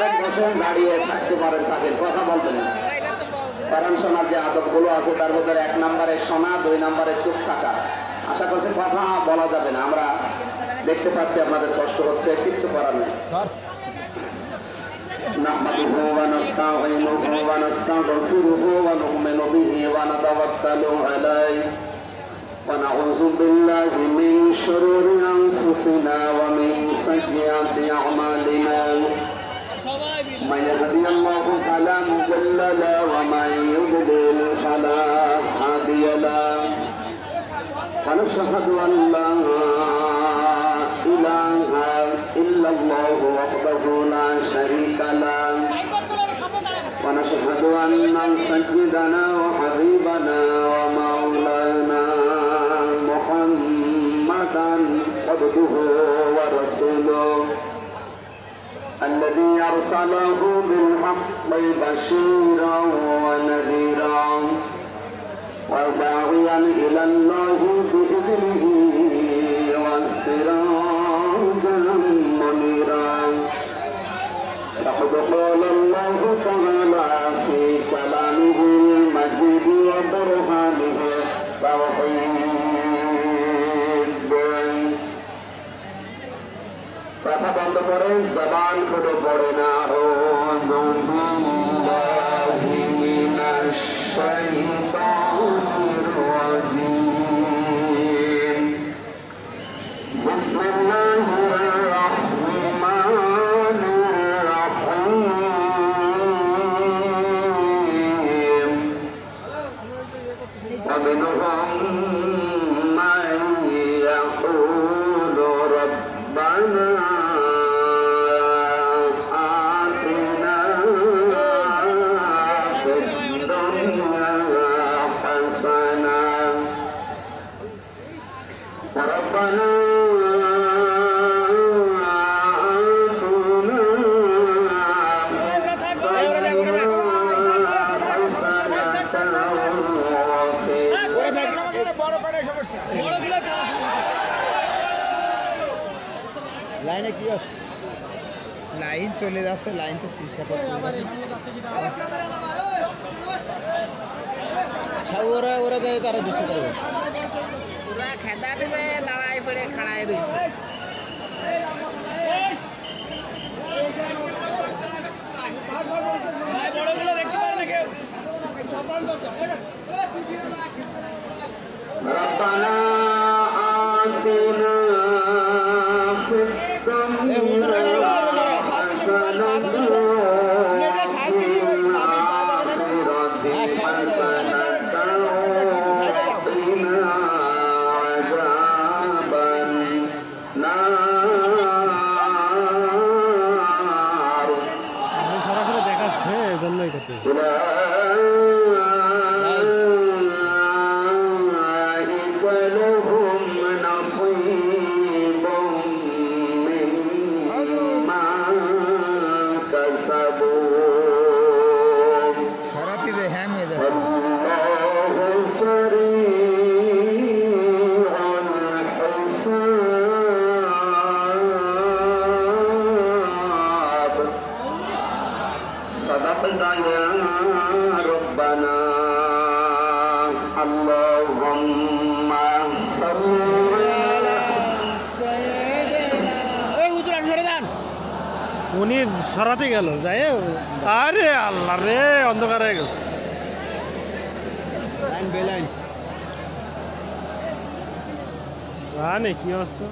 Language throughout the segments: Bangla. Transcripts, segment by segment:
বসেন, দাঁড়িয়ে থাকতে পারেন, থাকেন, কথা বলবেন না। কারণ শোনার যে আদবগুলো আছে তার মধ্যে 1 নম্বরে শোনা, 2 নম্বরে চুপ থাকা। আশা করছি কথা বলা যাবে না। আমরা দেখতে পাচ্ছি আপনাদের কষ্ট হচ্ছে, কিচ্ছু করার নেই। نحمده ونستعينه ونستغفره ونؤمن به ونتوكل عليه ونعوذ بالله من شرور أنفسنا ومن سيئات أعمالنا من يهده الله فلا مضل له ومن يضلل فلا هادي له ونشهد أن لا إله إلا الله وحده لا شريك له ونشهد أن سيدنا وحبيبنا ومولانا محمدا عبده ورسوله الذي أرسله بالحق بشيرا ونذيرا وداعيا إلى الله بإذنه وسراجا منيرا فقد قال الله تعالى في كلامه المجيد وبرهانه التوحيد কথা বন্ধ করেন, জবান খুলে পড়ে না। আউযু বিল্লাহি মিনাশ শাইতানির রাজীম। বিসমিল্লাহির রাহমানির রাহিম। ومنهم من يقول ربنا آتنا في الدنيا حسنة ربنا লাইনে কি আছে? লাইন চলে যাচ্ছে, লাইন তো চেষ্টা করছে। ওরা ওরা যায়, তারা দুষ্ট করবে। ওরা খেদা দিবে, দাঁড়ায় পড়ে খাড়ায় রয়েছে। বড়গুলো দেখতে পারে না কেউ। ربنا آتنا في الدنيا حسنة وفي الآخرة حسنة وقنا عذاب النار সরাসরি দেখাচ্ছে, এজন্যই করতে। صدقنا يا ربنا اللهم صل على سيدنا। উনি সরাতে গেল যায়। আরে আল্লাহ রে, অন্ধকার হয়ে গেছে। লাইন বেলাইন জানে কি হচ্ছে।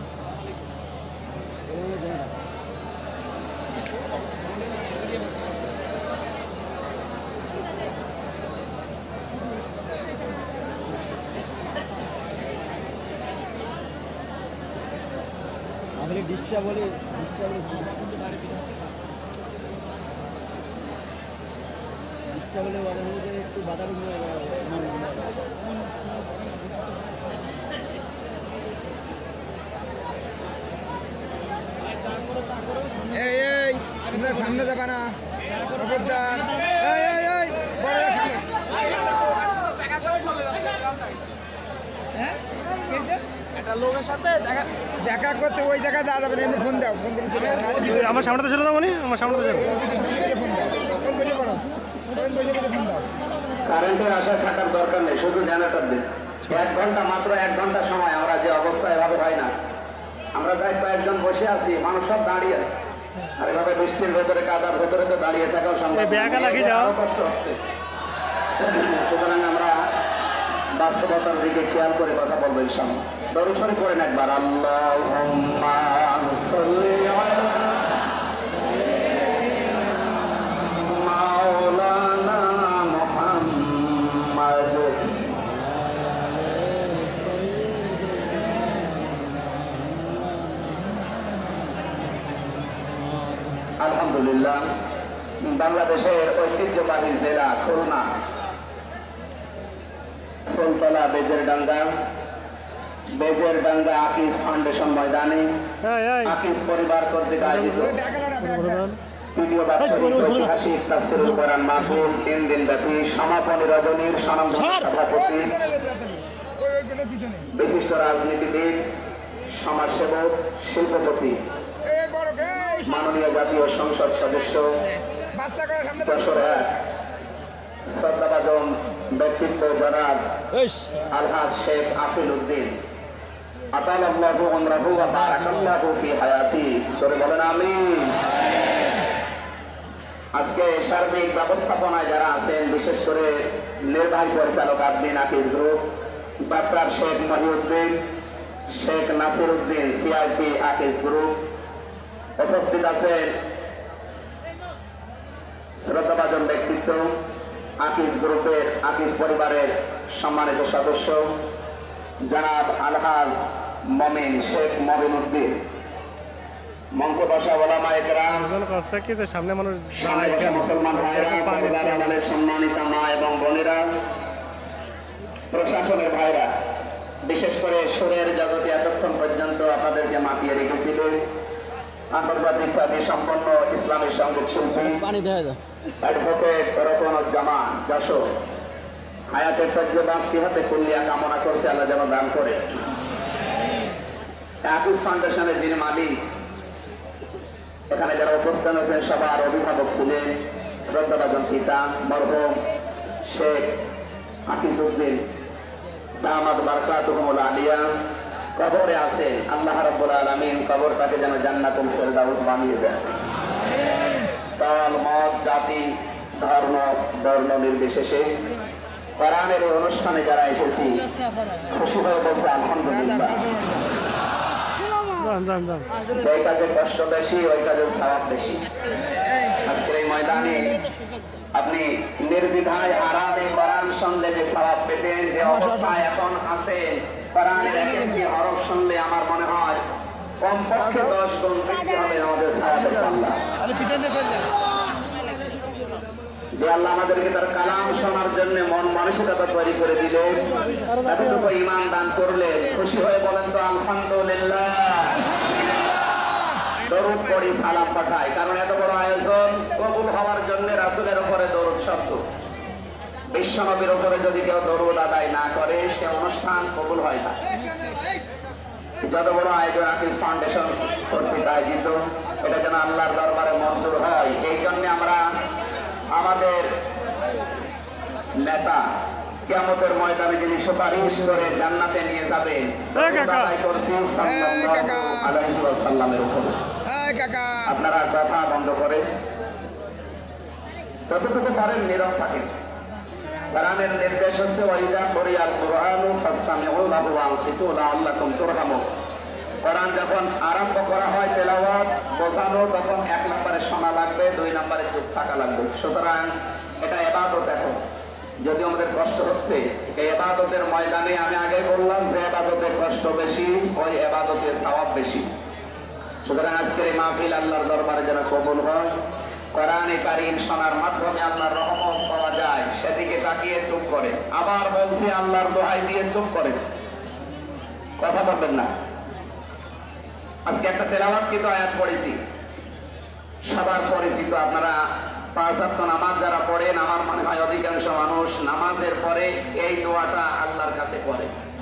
আমি ডিস্টার্ব বলে একটু বাধা সামনে যাবা না। একটা লোকের সাথে দেখা করতে ওই জায়গায় যাওয়া যাবে না, এমনি ফোন দাও, ফোন দিলে চলে যাবে। আমার সামনে তো ছিল না, মানে আমার সামনে তো ছিল। কারেন্টের আশা থাকার দরকার নেই, শুধু জেনারেটর দিন। 1 ঘন্টা, মাত্র 1 ঘন্টা সময়। আমরা যে অবস্থা এভাবে হয় না। আমরা প্রায় কয়েকজন বসে আছি, মানুষ সব দাঁড়িয়ে আছে। আর এভাবে বৃষ্টির ভেতরে, কাদার ভেতরে তো দাঁড়িয়ে থাকাও সম্ভব না। আরো কষ্ট হচ্ছে। সুতরাং আমরা বাস্তবতার দিকে খেয়াল করে কথা বলবো ইনশাআল্লাহ। দরুদ শরীফ পড়েন একবার। আল্লাহুম্মা সাল্লি আলা মাওলানা মুহাম্মাদ। আলহামদুলিল্লাহ, বাংলাদেশের ঐতিহ্যবাহী জেলা খুলনা, ফুলতলা বেজেরডাঙ্গা আকিজ ফাউন্ডেশন ময়দানে আকিজ পরিবার কর্তৃক আয়োজিত তৃতীয় বার্ষিক ঐতিহাসিক তাফসীরুল কোরআন মাহফিল 3 দিন ব্যাপী সমাপনী রজনীর স্বনামধন্য সভাপতি, বিশিষ্ট রাজনীতিবিদ, সমাজসেবক, শিল্পপতি, মাননীয় জাতীয় সংসদ সদস্য, যশোর 1 শ্রদ্ধাভাজন ব্যক্তিত্ব জনাব আলহাজ শেখ আফিল উদ্দিন, আতালাল্লাহু উমরাহু ওয়া বারাকাল্লাহু ফি হায়াতি। সরে বলেন আমিন। আজকে সার্বিক ব্যবস্থাপনায় যারা আছেন, বিশেষ করে নির্বাহী পরিচালক আদমিন Akij group, doctor Sheikh Mohiuddin, Sheikh Nasir Uddin, CIP Akij group, উপস্থিত আছেন শ্রদ্ধাভাজন ব্যক্তিত্ব আকিজ গ্রুপের, আকিজ পরিবারের সম্মানিত সদস্য জনাব আলহাজ মমিন শেখ মবিন উদ্দিন, মঞ্চে বসা ওলামায়ে কেরাম, সামনে মানুষ, সামনে বসা মুসলমান ভাইরা, পর্দার সম্মানিত মা এবং বোনেরা, প্রশাসনের ভাইরা, বিশেষ করে সুরের জগতে এতক্ষণ পর্যন্ত আপনাদেরকে মাতিয়ে রেখেছিলেন আন্তর্জাতিক খ্যাতি সম্পন্ন ইসলামী সঙ্গীত শিল্পী অ্যাডভোকেট রতনুজ্জামান যশোর, হায়াতে তজ্জবা সিহাতে কুল্লিয়া কামনা করছে, আল্লাহ যেন দান করে। আকিজ ফাউন্ডেশনের যিনি মালিক, এখানে যারা উপস্থিত আছেন সবার অভিভাবক ছিলেন শ্রদ্ধাভাজন পিতা মরহুম শেখ আকিজ উদ্দিন দামাদ বারাকাতুহুমুল আলিয়া, কবরে আছেন। আল্লাহ রাব্বুল আলামিন কবরটাকে যেন জান্নাতুল ফেরদাউস বানিয়ে দেন। দল, মত, জাতি, ধর্ম, বর্ণ নির্বিশেষে কোরআনের এই অনুষ্ঠানে যারা এসেছি, খুশি হয়ে বলছে আলহামদুলিল্লাহ। যে কাজে কষ্ট বেশি, ওই কাজে সওয়াব বেশি। আজকের এই ময়দানে আপনি নির্দ্বিধায় আরামে কোরআন শুনলে যে সওয়াব পেতেন, যে অবস্থায় এখন আছেন, কোরআনের এক-একটি হরফ শুনলে আমার মনে হয় কমপক্ষে 10 গুণ বৃদ্ধি হবে আমাদের সওয়াবের পাল্লা। যে আল্লাহ আমাদেরকে তার কালাম শোনার জন্য মন মানসিকতা তৈরি করে দিলেন, এতটুকু ঈমান দান করলেন, খুশি হয়ে বলেন তো আলহামদুলিল্লাহ। দরুদ পড়ি, সালাম পাঠাই, কারণ এত বড় আয়োজন কবুল হওয়ার জন্য রাসূলের উপরে দরুদ শব্দ। বিশ্বনবীর উপরে যদি কেউ দরুদ আদায় না করে, সে অনুষ্ঠান কবুল হয় না। যত বড় আয়োজন আকিজ ফাউন্ডেশন কর্তৃক আয়োজিত, এটা যেন আল্লাহর দরবারে মঞ্জুর হয়, এই জন্য আমরা আমাদের নেতা কিয়ামতের ময়দানে যিনি সুপারিশ করে জান্নাতে নিয়ে যাবেন, আদায় করছি সাল্লাল্লাহু আলাইহি ওয়াসাল্লামের উপরে। আপনারা কথা বন্ধ করে যতটুকু পারেন নীরব থাকেন। কোরআনের নির্দেশ হচ্ছে ওয়াইদা কুরিয়াল কুরআনু ফাসতামিউ লাহু ওয়া আনসিতু লাআল্লাকুম তুরহামুন। কোরআন যখন আরম্ভ করা হয় তেলাওয়াত বোঝানো, তখন 1 নম্বরে শোনা লাগবে, 2 নম্বরে চুপ থাকা লাগবে। সুতরাং এটা ইবাদত। এখন যদি আমাদের কষ্ট হচ্ছে, এই ইবাদতের ময়দানে আমি আগে বললাম যে ইবাদতে কষ্ট বেশি, ওই ইবাদতে সওয়াব বেশি। সুতরাং আজকের এই মাহফিল আল্লাহর দরবারে যেন কবুল হয়, কোরআনে কারীম শোনার মাধ্যমে আল্লাহর রহমত পাওয়া যায়, সেদিকে তাকিয়ে চুপ করে। আবার বলছি, আল্লাহর দোহাই দিয়ে চুপ করে, কথা বলবেন না। আজকে একটা তেলাওয়াতকৃত আয়াত পড়েছি, সবার পরিচিত। আপনারা 5 ওয়াক্ত নামাজ যারা পড়েন, আমার মনে হয় অধিকাংশ মানুষ নামাজের পরে এই দোয়াটা আল্লাহর কাছে করে।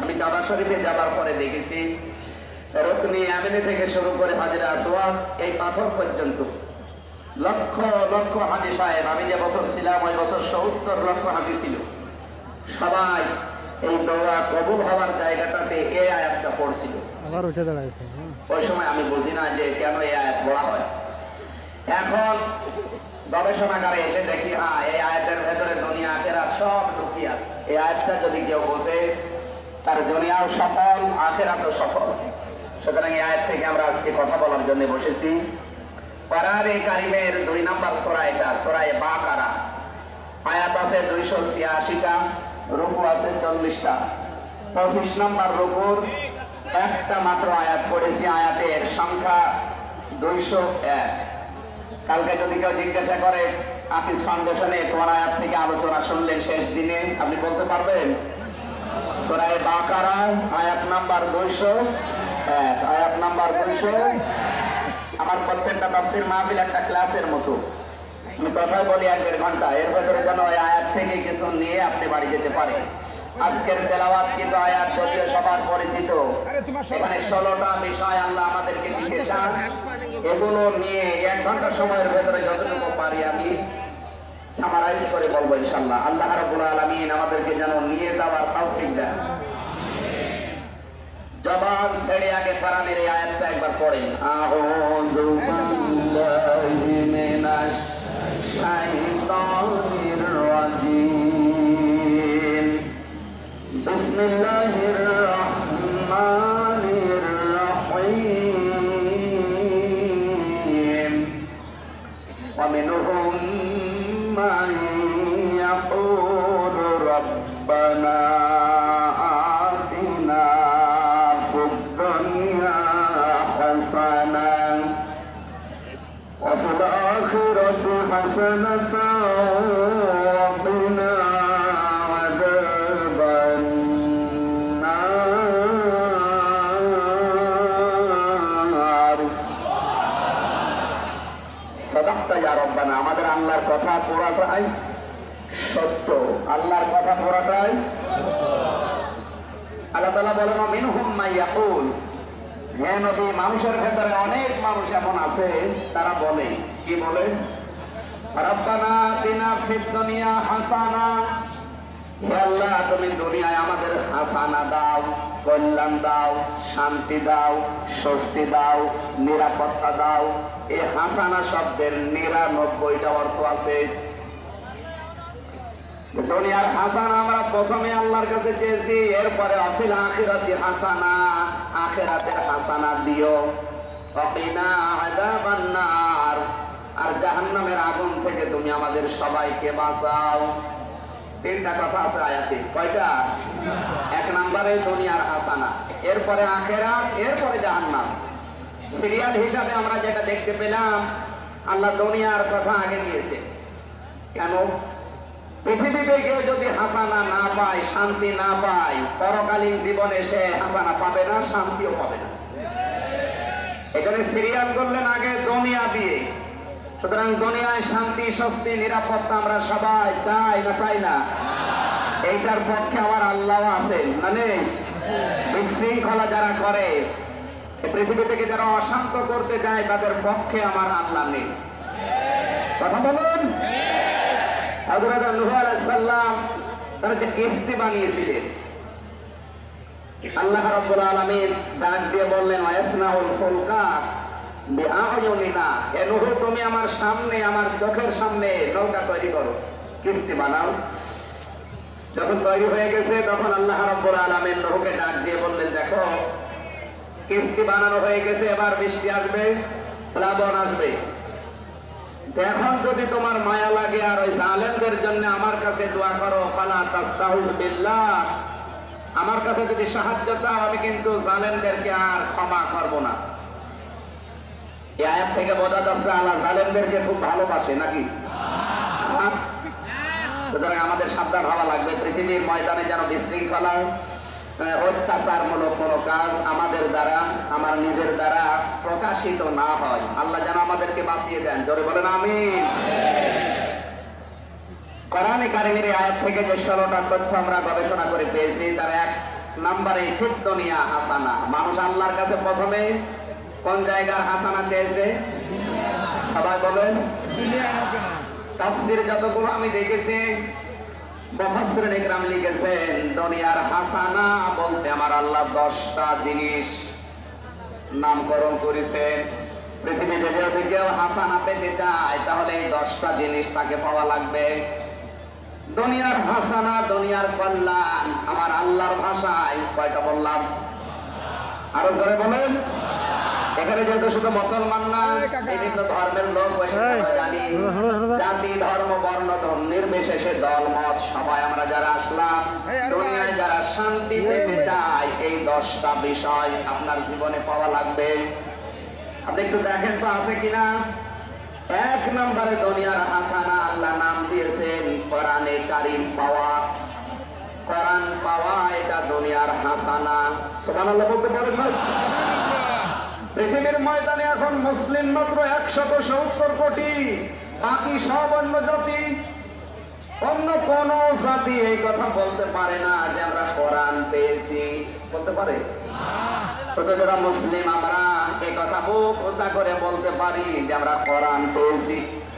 আমি কাবা শরীফে যাবার পরে দেখেছি রুকনি ইয়ামানি থেকে শুরু করে হাজরে আসওয়াদ এই পাথর পর্যন্ত লক্ষ লক্ষ হাজি সাহেব, আমি যে বছর ছিলাম ওই বছর ৭০ লক্ষ হাজি ছিল, সবাই এই দোয়া কবুল হওয়ার জায়গাটাতে এই আয়াতটা পড়ছিল। আবার উঠে দাঁড়াইছে। ওই সময় আমি বুঝি না যে কেন এই আয়াত পড়া হয়। এখন গবেষণাগারে এসে দেখি এই আয়াতের ভেতরে দুনিয়া আখিরাত সব লুকিয়ে আছে। এই আয়াতটা যদি কেউ বোঝে তার দুনিয়াও সফল, আখিরাতও সফল। সুতরাং এই আয়াত থেকে আমরা আজকে কথা বলার জন্য বসেছি। কোরআনে কারিমের ২ নম্বর সূরা, এটা সূরা বাকারা। আয়াত আছে ২৮৬টা, রুকু আছে ৪০টা। ২৫ নম্বর রুকুর একটা মাত্র আয়াত পড়েছি, আয়াতের সংখ্যা ২০১। কালকে যদি কেউ জিজ্ঞাসা করে আফিস ফাউন্ডেশনে কোন আয়াত থেকে আলোচনা শুনলেন শেষ দিনে, আপনি বলতে পারবেন? সূরা বাকারা আয়াত নাম্বার ২০১, আয়াত নাম্বার ২০০। আমার প্রত্যেকটা তাফসীর মাহফিল একটা ক্লাসের মতো, আমি কথাই বলি ১-১.৫ ঘন্টা, এর ভেতরে যেন ওই আয়াত থেকে কিছু নিয়ে আপনি বাড়ি যেতে পারেন। আজকের তেলাওয়াত কিন্তু আয়াত যদিও সবার পরিচিত, এখানে ১৬টা বিষয় আল্লাহ আমাদেরকে দিতে চান। এগুলো নিয়ে ১ ঘন্টা সময়ের ভেতরে যতটুকু পারি আমি সামারাইজ করে বলবো ইনশাআল্লাহ। আল্লাহ রাব্বুল আলামিন আমাদেরকে যেন নিয়ে যাওয়ার তৌফিক দেন। জবান ছেড়ে আগে কোরআনের এই আয়াতটা একবার পড়েন। আউযু বিল্লাহি মিনাশ শাইতানির রাজিম। বিসমিল্লাহির রহমানির রহিম। ওয়া মিনহুম মান ইয়াকুলু রাব্বানা আতিনা ফিদ দুনিয়া হাসানাহ ওয়া ফিল আখিরাতি হাসানাতাও ওয়া কিনা আযাবান নার। সাদাকতা ইয়া রব্বানা। আমাদের আল্লাহর কথা পুরাটাই সত্য, আল্লাহর কথা পুরাটাই। আল্লাহ তাআলা বলেন মিনহুম মান ইয়াকুল, হে নবী মানুষের ভেতরে অনেক মানুষ এমন আছে তারা বলে, কি বলে? রব্বানা আতিনা ফিদ দুনিয়া হাসানা, হে আল্লাহ তুমি দুনিয়ায় আমাদের হাসানা দাও, কল্যাণ দাও, শান্তি দাও, স্বস্তি দাও, নিরাপত্তা দাও। এই হাসানা শব্দের ৯৯টা অর্থ আছে। দুনিয়ার হাসানা আমরা প্রথমে আল্লাহর কাছে চেয়েছি, এরপরে অফিল আখিরাতি হাসানা, আখিরাতের হাসানা দিও। ওয়াকিনা আযাবান নার, আর জাহান্নামের আগুন থেকে তুমি আমাদের সবাইকে বাঁচাও। ৩টা কথা আছে আয়াতে। কয়টা? ১ নম্বরে দুনিয়ার হাসানা, এরপরে আখিরাত, এরপরে জাহান্নাম। সিরিয়াল হিসাবে আমরা যেটা দেখতে পেলাম, আল্লাহ দুনিয়ার কথা আগে নিয়েছে। কেন? পৃথিবীতে কেউ যদি হাসানা না পায়, শান্তি না পায়, পরকালীন জীবনে সে হাসানা পাবে না, শান্তিও পাবে না। এখানে সিরিয়াল করলেন আগে দুনিয়া দিয়ে। সুতরাং দুনিয়ায় শান্তি, স্বস্তি, নিরাপত্তা আমরা সবাই চাই না, চাই না? এইটার পক্ষে আমার আল্লাহ আছেন, মানে বিশৃঙ্খলা যারা করে, পৃথিবী থেকে যারা অশান্ত করতে চায়, তাদের পক্ষে আমার আল্লাহ নেই। কথা বলুন। হযরত নূহ আলাইহিস সালাম তারা যে কিস্তি বানিয়েছিলেন, আল্লাহ রাব্বুল আলামিন ডাক দিয়ে বললেন ওয়াসনাউল ফুলকা বিআয়ুনিনা, হে নূহ তুমি আমার সামনে, আমার চোখের সামনে নৌকা তৈরি করো, কিস্তি বানাও। যখন তৈরি হয়ে গেছে তখন আল্লাহ রাব্বুল আলামিন নূহকে ডাক দিয়ে বললেন দেখো কিস্তি বানানো হয়ে গেছে, এবার বৃষ্টি আসবে, প্লাবন আসবে। এখন যদি তোমার মায়া লাগে আর ওই জালেমদের জন্য আমার কাছে দোয়া করো, ফালা তাস্তাউজ বিল্লাহ, আমার কাছে যদি সাহায্য চাও আমি কিন্তু জালেমদেরকে আর ক্ষমা করব না। এই আয়াত থেকে বোঝা যাচ্ছে আল্লাহ জালেমদেরকে খুব ভালোবাসে, নাকি? সুতরাং আমাদের সাবধান হওয়া লাগবে, পৃথিবীর ময়দানে যেন বিশৃঙ্খলা, অত্যাচারমূলক কোন কাজ আমাদের দ্বারা, আমার নিজের দ্বারা প্রকাশিত না হয়। আল্লাহ যেন আমাদেরকে বাঁচিয়ে দেন, জোরে বলেন আমিন। কোরআনে কারিমের আয়াত থেকে যে 16টা তথ্য আমরা গবেষণা করে পেয়েছি, তার নাম্বারে ফিদ দুনিয়া হাসানা। মানুষ আল্লাহর কাছে প্রথমে কোন জায়গার হাসানা চেয়েছে? সবাই বলেন। তাফসীর যতগুলো আমি দেখেছি মুফাসসিরিন ইকরাম লিখেছেন দুনিয়ার হাসানা বলতে আমার আল্লাহ 10টা জিনিস নামকরণ করেছেন। পৃথিবীতে যদি কেউ হাসানা পেতে চায় তাহলে এই 10টা জিনিস তাকে পাওয়া লাগবে। দুনিয়ার হাসানা, দুনিয়ার কল্যাণ আমার আল্লাহর ভাষায় কয়টা বললাম? আরো জোরে বলেন। এখানে যেহেতু শুধু মুসলমান না, বিভিন্ন ধর্মের লোক বসে আমরা জানি, জাতি ধর্ম বর্ণ নির্বিশেষে দল মত সবাই আমরা যারা আসলাম দুনিয়ায় যারা শান্তি পেতে চায় এই 10টা বিষয় আপনার জীবনে পাওয়া লাগবে। আপনি একটু দেখেন তো আছে কিনা। 1 নম্বরে দুনিয়ার হাসানা আল্লাহ নাম দিয়েছেন কোরআনে কারীম পাওয়া। কোরআন পাওয়া এটা দুনিয়ার হাসানা। সুবহানাল্লাহ বলতে পারেন না? পৃথিবীর ময়দানে এখন মুসলিম মাত্র 170 কোটি, বাকি সব অন্য জাতি। অন্য কোন জাতি এই কথা বলতে পারে না যে আমরা কোরআন পেয়েছি, বলতে পারে? শুধু যারা মুসলিম আমরা এই কথা মুখ উঁচা করে বলতে পারি যে আমরা কোরআন পেয়েছি।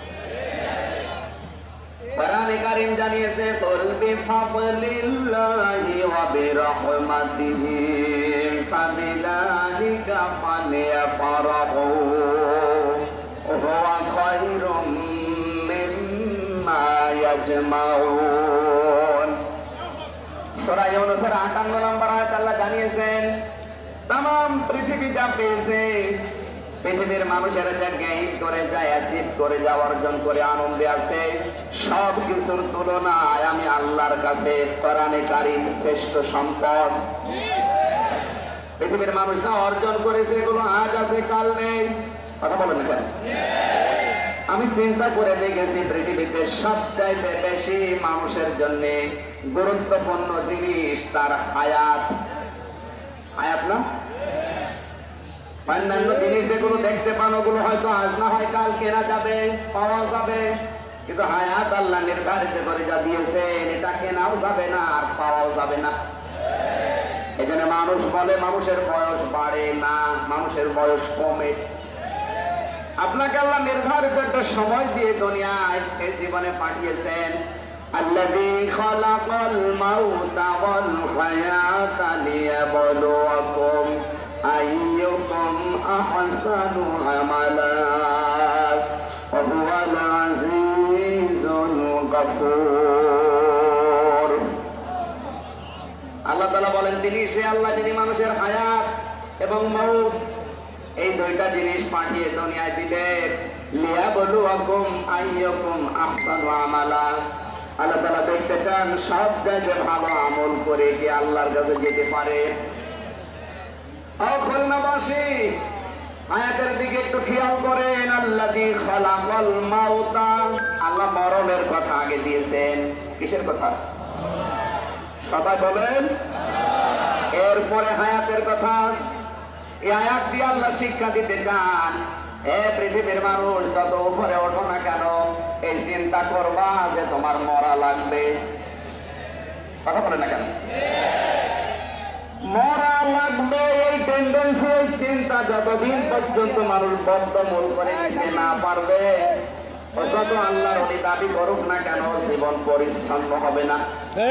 কোরআনে কারীম জানিয়েছে কুল বিফাদলিল্লাহি ওয়া বিরহমাতিহি ফাবিযালিকা ফালইফরাহু হুয়া খায়রুম মিম্মা ইয়াজমাউন। সূরা ইউনূসের 58 নম্বর আয়াতে আল্লাহ জানিয়েছেন तमाम পৃথিবী যা পেয়েছে, পৃথিবীর মানুষেরা যা গেইন করে যায়, অ্যাচিভ করে যা অর্জন করে আনন্দে আছে, সব কিছুর তুলনায় আমি আল্লাহর কাছে কোরআনে কারীম শ্রেষ্ঠ সম্পদ। পৃথিবীর মানুষ যা অর্জন করেছে এগুলো আজ আছে কাল নেই। কথা বলেন না কেন? আমি চিন্তা করে দেখেছি পৃথিবীতে সবচাইতে বেশি মানুষের জন্য গুরুত্বপূর্ণ জিনিস তার হায়াত। হায়াত না, অন্যান্য জিনিস যেগুলো দেখতে পান ওগুলো হয়তো আজ না হয় কাল কেনা যাবে, পাওয়া যাবে, কিন্তু হায়াত আল্লাহ নির্ধারিত করে যা দিয়েছেন এটা কেনাও যাবে না আর পাওয়াও যাবে না। এখানে মানুষ বলে মানুষের বয়স বাড়ে না, মানুষের বয়স কমে। আপনাকে আল্লাহ নির্ধারিত একটা সময় দিয়ে দুনিয়ায় এই জীবনে পাঠিয়েছেন। الذي خلق الموت والحياة ليبلوكم أيكم أحسن عملا وهو العزيز الغفور। আল্লাহ তাআলা বলেন তিনি সে আল্লাহ যিনি মানুষের হায়াত এবং মউত এই দুইটা জিনিস পাঠিয়ে দুনিয়ায় দিলেন লিয়াবলুয়াকুম আইয়ুকুম আহসানু আমালা। আল্লাহ তাআলা দেখতে চান সব জায়গায় ভালো আমল করে কি আল্লাহর কাছে যেতে পারে। খুলনাবাসী আয়াতের দিকে একটু খেয়াল করেন। আল্লাযী খালাকাল মাউতা, আল্লাহ মরণের কথা আগে দিয়েছেন। কিসের কথা? সবাই বলেন। এরপরে হায়াতের কথা। এই আয়াত দিয়ে আল্লাহ শিক্ষা দিতে চান পৃথিবীর মানুষ যত উপরে ওঠো না কেন এই চিন্তা করবা যে তোমার মরা লাগবে। কথা বলে না কেন? মরা লাগবে এই টেন্ডেন্সি, এই চিন্তা যতদিন পর্যন্ত মানুষ বদ্ধমূল করে নিতে না পারবে যত আল্লাহর উনি দাবি করুক না কেন জীবন পরিচ্ছন্ন হবে না।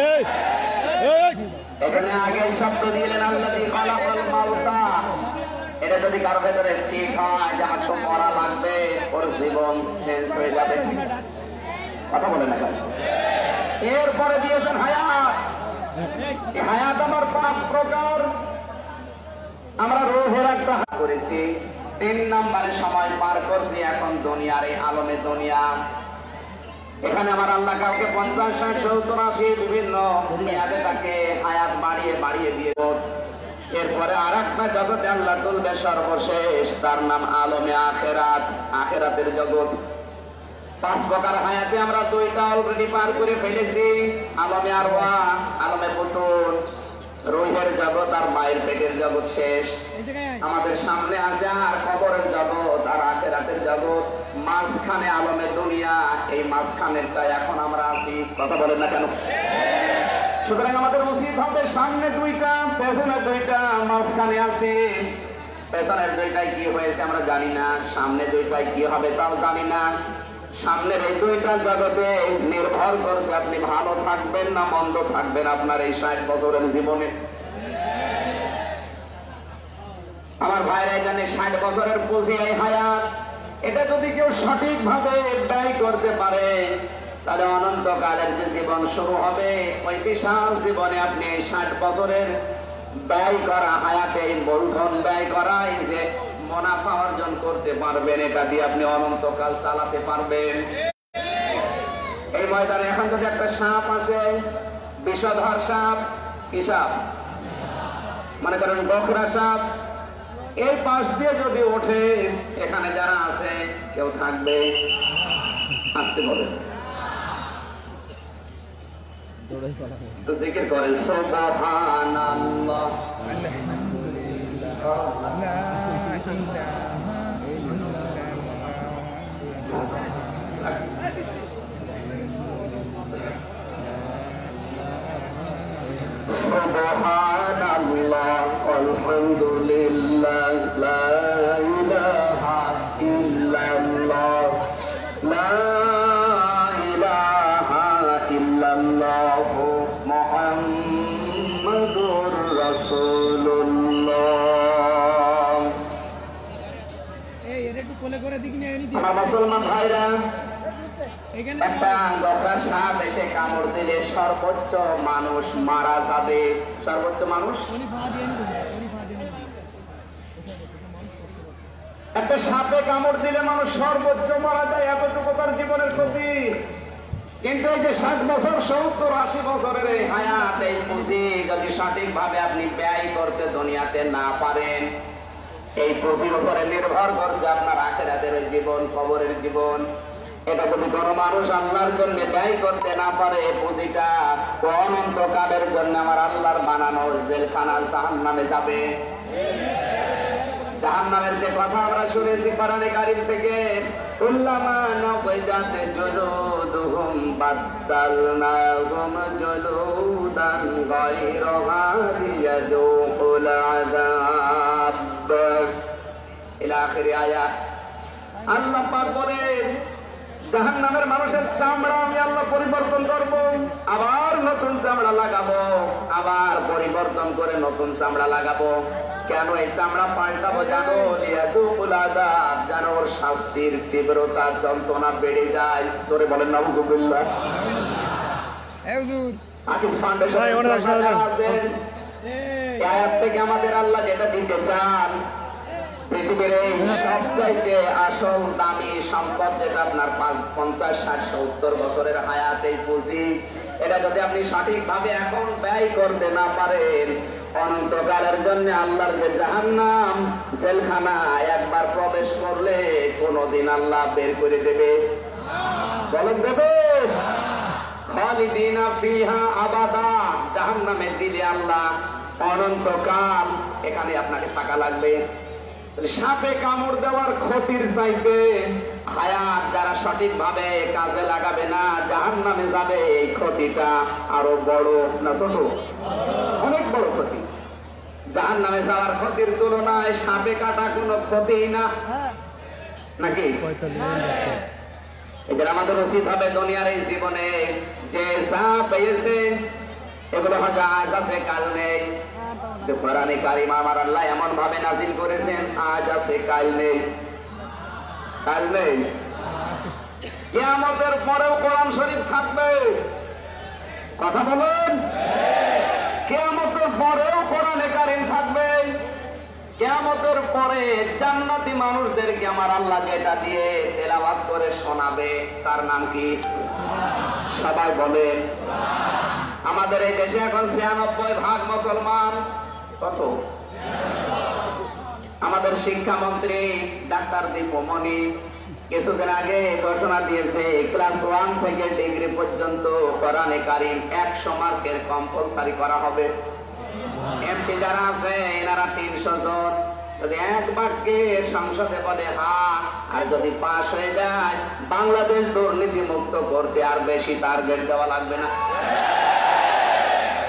এখানে আগে শব্দ দিলেন আল্লাযী খালাকাল মাউতা। এটা যদি কারো ভেতরে ঠিক হয় যে আমার তো মরা লাগবে, ওর জীবন চেঞ্জ হয়ে যাবে। কথা বলে না কেন? এরপরে দিয়েছেন হায়াত। এই হায়াত আমার 5 প্রকার। আমরা রূহের একটা করেছি, 3 নম্বরে সময় পার করছি এখন দুনিয়ার এই আলমে দুনিয়া। এখানে আমার আল্লাহ কাউকে 50, 60, 70, 80 বিভিন্ন মেয়াদে তাকে হায়াত বাড়িয়ে বাড়িয়ে দিয়ে এরপরে আর একটা জগতে আল্লাহ তুলবে সর্বশেষ, তার নাম আলমে আখেরাত, আখেরাতের জগৎ। 5 প্রকার হায়াতে আমরা 2টা অলরেডি পার করে ফেলেছি। আলমে আরওয়া, আলমে বুতুন, রূহের জগৎ আর মায়ের পেটের জগৎ শেষ। আমাদের সামনে আছে আর কবরের জগৎ আর আখেরাতের জগৎ, মাঝখানে আলমে দুনিয়া। এই মাঝখানেরটা এখন আমরা আছি। কথা বলেন না কেন? সুতরাং আমাদের উচিত হবে সামনে দুইটা, পেছনে দুইটা, মাঝখানে আছে। পেছনের দুইটায় কি হয়েছে আমরা জানি না, সামনে দুইটায় কি হবে তাও জানি না। সামনের এই দুইটা জগতে নির্ভর করছে আপনি ভালো থাকবেন না মন্দ থাকবেন আপনার এই 60 বছরের জীবনে। আমার ভাইরা এখানে 60 বছরের পুঁজি এই হায়াত, এটা যদি কেউ সঠিকভাবে ব্যয় করতে পারে তাহলে অনন্তকালের যে জীবন শুরু হবে ওই বিশাল জীবনে আপনি এই 60 বছরের ব্যয় করা হায়াতে এই মূলধন ব্যয় করা এই যে মুনাফা অর্জন করতে পারবেন, এটা দিয়ে আপনি অনন্তকাল চালাতে পারবেন। এই ময়দানে এখন যদি একটা সাপ আসে, বিষধর সাপ, কি সাপ মনে করেন বকরা সাপ, এই পাশ দিয়ে যদি ওঠে এখানে যারা আছে কেউ থাকবে? আসতে বলেন, তো জিকির করেন সুবহানাল্লাহ। সুবহানাল্লাহ আলহামদুলিল্লাহ লা ইলাহা ইল্লাল্লাহ লা ইলাহা ইল্লাল্লাহ মুহাম্মাদুর রাসূলুল্লাহ। আমার মুসলমান ভাইরা, একটা বকরা সাপ এসে কামড় দিলে সর্বোচ্চ মানুষ মারা যাবে। সর্বোচ্চ মানুষ, একটা সাপে কামড় দিলে মানুষ সর্বোচ্চ মারা যায়, এতটুকু তার জীবনের ক্ষতি। কিন্তু এই যে 60 বছর 70 80 বছরের এই হায়াত, এই পুঁজি যদি সঠিকভাবে আপনি ব্যয় করতে দুনিয়াতে না পারেন, এই পুঁজির উপরে নির্ভর করছে আপনার আখিরাতের জীবন, কবরের জীবন। এটা যদি কোনো মানুষ আল্লাহর জন্য ব্যয় করতে না পারে, পুঁজিটা অনন্তকালের জন্য আমার আল্লাহর বানানো জেলখানা জাহান্নামে যাবে। জাহান্নামের যে কথা আমরা শুনেছি কোরআনে কারীম থেকে, কুল্লামা নাফিজাত জুলুদুহুম বাদদালনাহুম জুলুদান গায়রাহা লিয়াযুকুল আযাব ইলা আখিরি আয়াত। আল্লাহ পাক বলেন, জাহান্নামের মানুষের চামড়া আমি আল্লাহ পরিবর্তন করব, আবার নতুন চামড়া লাগাবো, আবার পরিবর্তন করে নতুন চামড়া লাগাবো। কেন এই চামড়া পাল্টাবো জানো? লিয়াযুকুল আযাব, যেন ওর শাস্তির তীব্রতা যন্ত্রণা বেড়ে যায়। জোরে বলেন নাউযুবিল্লাহ। আকিস ফাউন্ডেশনের যারা আছেন, এই আয়াত থেকে আমাদের আল্লাহ যেটা দিতে চান, পৃথিবীর এই সবচাইতে আসল দামি সম্পদ যেটা আপনার 50 60 70 বছরের হায়াত, এই পুঁজি, এটা যদি আপনি সঠিকভাবে এখন ব্যয় করতে না পারেন, অনন্তকালের জন্য আল্লাহর যে জাহান্নাম জেলখানা একবার প্রবেশ করলে কোনদিন আল্লাহ বের করে দেবে? বলেন দেবে? খালিদিনা ফিহা আবাদা, জাহান্নামে দিলে আল্লাহ অনন্তকাল এখানে আপনাকে থাকা লাগবে। সাপে কামড় দেওয়ার ক্ষতির চাইতে হায়াত যারা সঠিকভাবে কাজে লাগাবে না, জাহান্নামে যাবে, এই ক্ষতিটা আরো বড় না ছোট? অনেক বড় ক্ষতি। জাহান্নামে যাওয়ার ক্ষতির তুলনায় সাপে কাটা কোনো ক্ষতি না, নাকি? এদের আমাদের উচিত হবে দুনিয়ার এই জীবনে যে যা পেয়েছে এগুলো হয়তো আজ আছে কাল নেই। কোরআনে কারিম আমার আল্লাহ এমন ভাবে নাযিল করেছেন, আজ আছে কাল নেই, কাল নেই। কিয়ামতের পরেও কোরআন শরীফ থাকবে। কথা বলুন, কিয়ামতের পরেও কোরআনে কারিম থাকবে। কিয়ামতের পরে জান্নাতি মানুষদেরকে আমার আল্লাহ যেটা দিয়ে তেলাওয়াত করে শোনাবে তার নাম কি? সবাই বলেন। আমাদের এই দেশে এখন 96% মুসলমান। কত? আমাদের শিক্ষামন্ত্রী ডাক্তার দীপমণি কিছুদিন আগে ঘোষণা দিয়েছে ক্লাস 1 থেকে ডিগ্রি পর্যন্ত কোরআনে কারিম 100 মার্কের কম্পালসারি করা হবে। এমপি যারা আছে এনারা 300 জন, যদি এক বাক্যে সংসদে বলে হ্যাঁ, আর যদি পাশ হয়ে যায় বাংলাদেশ দুর্নীতি মুক্ত করতে আর বেশি টার্গেট দেওয়া লাগবে না।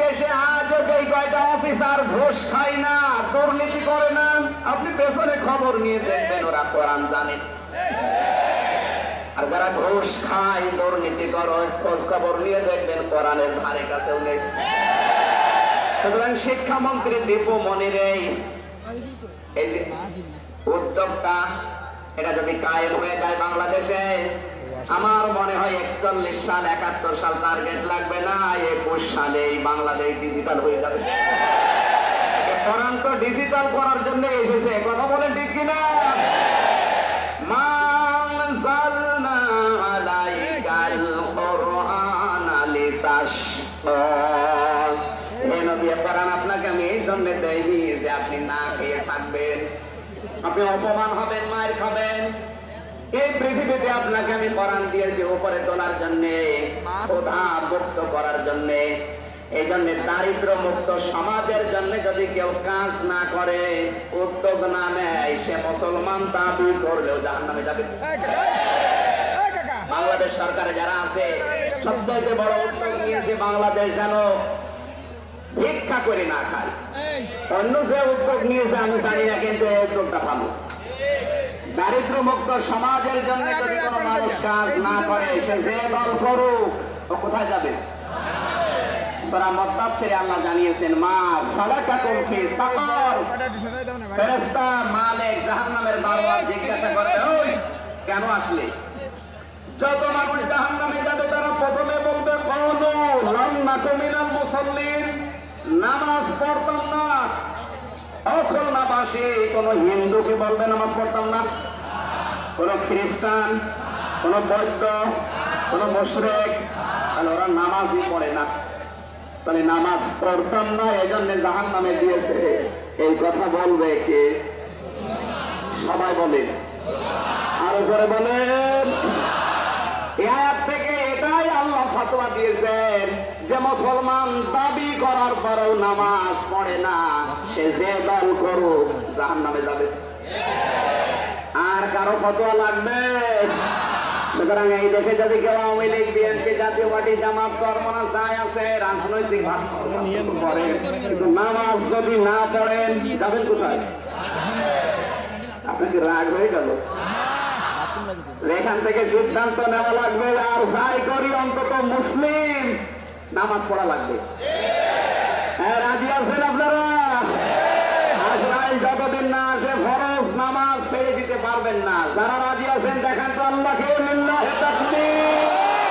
দেশে আজ যেই কয়টা অফিসার ঘুষ খায় না, দুর্নীতি করে না, আপনি পেছনে খবর নিয়ে দেখবেন ওরা কোরআন জানেন। আর যারা ঘুষ খায়, দুর্নীতি করে, খোঁজ খবর নিয়ে দেখবেন কোরআনের ধারে কাছেও নেই। সুতরাং শিক্ষামন্ত্রী দীপু মনির এই যে উদ্যোগটা, এটা যদি কায়েম হয়ে যায় বাংলাদেশে, আমার মনে হয় 41 সাল 71 সাল টার্গেট লাগবে না, 21 সালে বাংলাদেশ ডিজিটাল হয়ে যাবে। কোরআন তো ডিজিটাল করার জন্য এসেছে, কথা বলেন ঠিক কিনা? মানসালনা আলাইকাল কুরআনা লিতাশকা, এই নবী কোরআন আপনাকে আমি এই জন্য দেইনি যে আপনি না খেয়ে থাকবেন, আপনি অপমান হবেন, মার খাবেন। এই পৃথিবীতে আপনাকে আমি কোরআন দিয়েছি উপরে তোলার জন্য, ক্ষুধা মুক্ত করার জন্য। এই জন্য দারিদ্র মুক্ত সমাজের জন্য যদি কেউ কাজ না করে, উদ্যোগ না নেয়, সে মুসলমান দাবি করলেও জাহান্নামে যাবে। বাংলাদেশ সরকারে যারা আছে সবচাইতে বড় উদ্যোগ নিয়েছে বাংলাদেশ যেন ভিক্ষা করে না খায়। অন্য যে উদ্যোগ নিয়েছে আমি জানি না, কিন্তু এই উদ্যোগটা ভালো। দারিদ্র মুক্ত সমাজের জন্য যদি কোনো মানুষ কাজ না করে, সে যে দল করুক, ও কোথায় যাবে? সূরা মুদ্দাসসিরে আল্লাহ জানিয়েছেন, মা সালাকাতুম ফি সাকার, ফেরেশতা মালিক জাহান্নামের দরজা জিজ্ঞাসা করবে, ওই কেন আসলে? যত মানুষ জাহান্নামে যাবে তারা প্রথমে বলবে, ক্বালু লাম নাকু মিনাল মুসাল্লিন, নামাজ পড়তাম না। অখলনাবাসী কোন হিন্দু কি বলবে নামাজ পড়তাম না? কোন খ্রিস্টান, কোন বৌদ্ধ, কোন মুশরিক, তাহলে ওরা নামাজই পড়ে না। তাহলে নামাজ পড়তাম না এই জন্য জাহান্নামে দিয়েছে, এই কথা বলবে কে? সবাই বলেন, আরো জোরে বলেন। এই আয়াত থেকে এটাই আল্লাহ ফতোয়া দিয়েছেন যে মুসলমান দাবি করার পরেও নামাজ পড়ে না, সে যে দল করুক জাহান্নামে যাবে। আর কারো ফতোয়া লাগবে? সুতরাং এই দেশে যদি কেউ আওয়ামী লীগ, বিএনপি, জাতীয় পার্টি, জামাত, চরমনা যাই আছে রাজনৈতিক ভাগ করেন, কিন্তু নামাজ যদি না পড়েন যাবেন কোথায়? আপনাকে রাগ হয়ে গেল? এখান থেকে সিদ্ধান্ত নেওয়া লাগবে, আর যাই করি অন্তত মুসলিম নামাজ পড়া লাগবে। হ্যাঁ, রাজি আছেন আপনারা? আজরাইল যতদিন না আসে ফরজ নামাজ ছেড়ে দিতে পারবেন না। যারা রাজি আছেন দেখেন তো আল্লাহকে লিল্লাহি তাকবীর।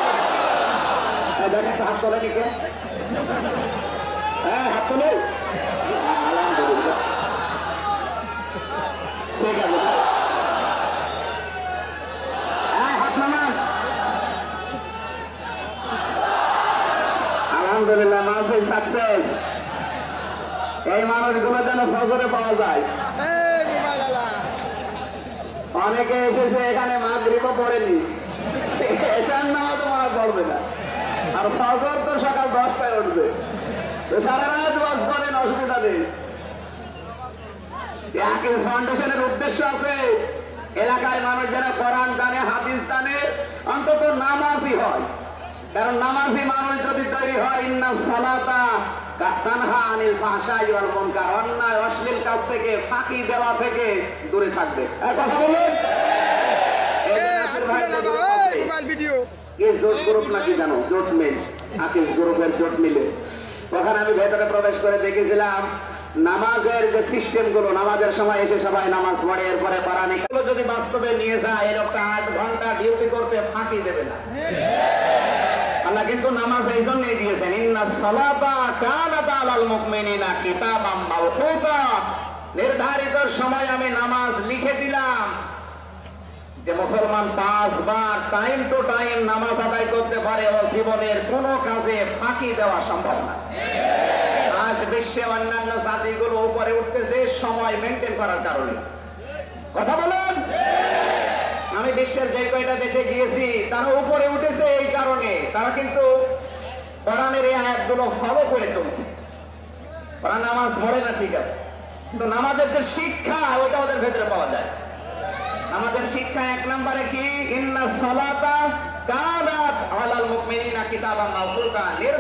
দেখেন তো হাত তোলেন কে? হ্যাঁ, হাত তোলেন। আলহামদুলিল্লাহ, ঠিক আছে। আলহামদুলিল্লাহ, মাহফিল সাকসেস। এই মানুষগুলো যেন ফজরে পাওয়া যায়। অনেকে এসেছে এখানে মাগরিবও পড়েনি, এশার নামাজও মনে পড়বে না, আর ফজর তো সকাল 10টায় উঠবে, তো সারা রাত ওয়াজ করেন, অসুবিধা নেই। হাকিম ফাউন্ডেশনের উদ্দেশ্য আছে এলাকায় মানুষ যারা কোরআন জানে, হাদিস জানে, অন্তত নামাজি হয়। কারণ নামাজি মানুষ যদি তৈরি হয়, ইন্নাস সালাতা তানহা আনিল ফাহশাই ওয়াল মুনকার, অন্যায় অশ্লীল কাজ থেকে, ফাঁকি দেওয়া থেকে দূরে থাকবে। কথা বলুন। জোট গ্রুপ নাকি জানো? জোট মিল, আকিস গ্রুপের জোট মিলে। ওখানে আমি ভেতরে প্রবেশ করে দেখেছিলাম নামাজের যে সিস্টেম গুলো, নামাজের সময় এসে সবাই নামাজ পড়ে, এরপরে কোরআন যদি বাস্তবে নিয়ে যায়, এরকম 8 ঘন্টা ডিউটি করতে ফাঁকি দেবে না। আল্লাহ কিন্তু নামাজ এই জন্যই দিয়েছেন, ইন্নাস সালাতা কানাত আলাল মুমিনিনা কিতাবাম মাওকুতা, নির্ধারিত সময় আমি নামাজ লিখে দিলাম যে মুসলমান 5 বার টাইম টু টাইম নামাজ আদায় করতে পারে, ও জীবনের কোনো কাজে ফাঁকি দেওয়া সম্ভব না। আজ বিশ্বে অন্যান্য জাতিগুলো উপরে উঠতেছে সময় মেনটেন করার কারণে। কথা বলেন। আমি বিশ্বের যে কয়টা দেশে গিয়েছি তারা উপরে উঠেছে এই কারণে, তারা কিন্তু কোরআনের এই আয়াতগুলো ফলো করে চলছে। ওরা নামাজ পড়ে না ঠিক আছে, কিন্তু নামাজের যে শিক্ষা ওইটা ওদের ভেতরে পাওয়া যায়। আমাদের শিক্ষা 1 নম্বরে কি? ইন্নাস সালাতা কানাত আলাল মুমিনিনা কিতাবাম মাওকুতা, নির্ধারিত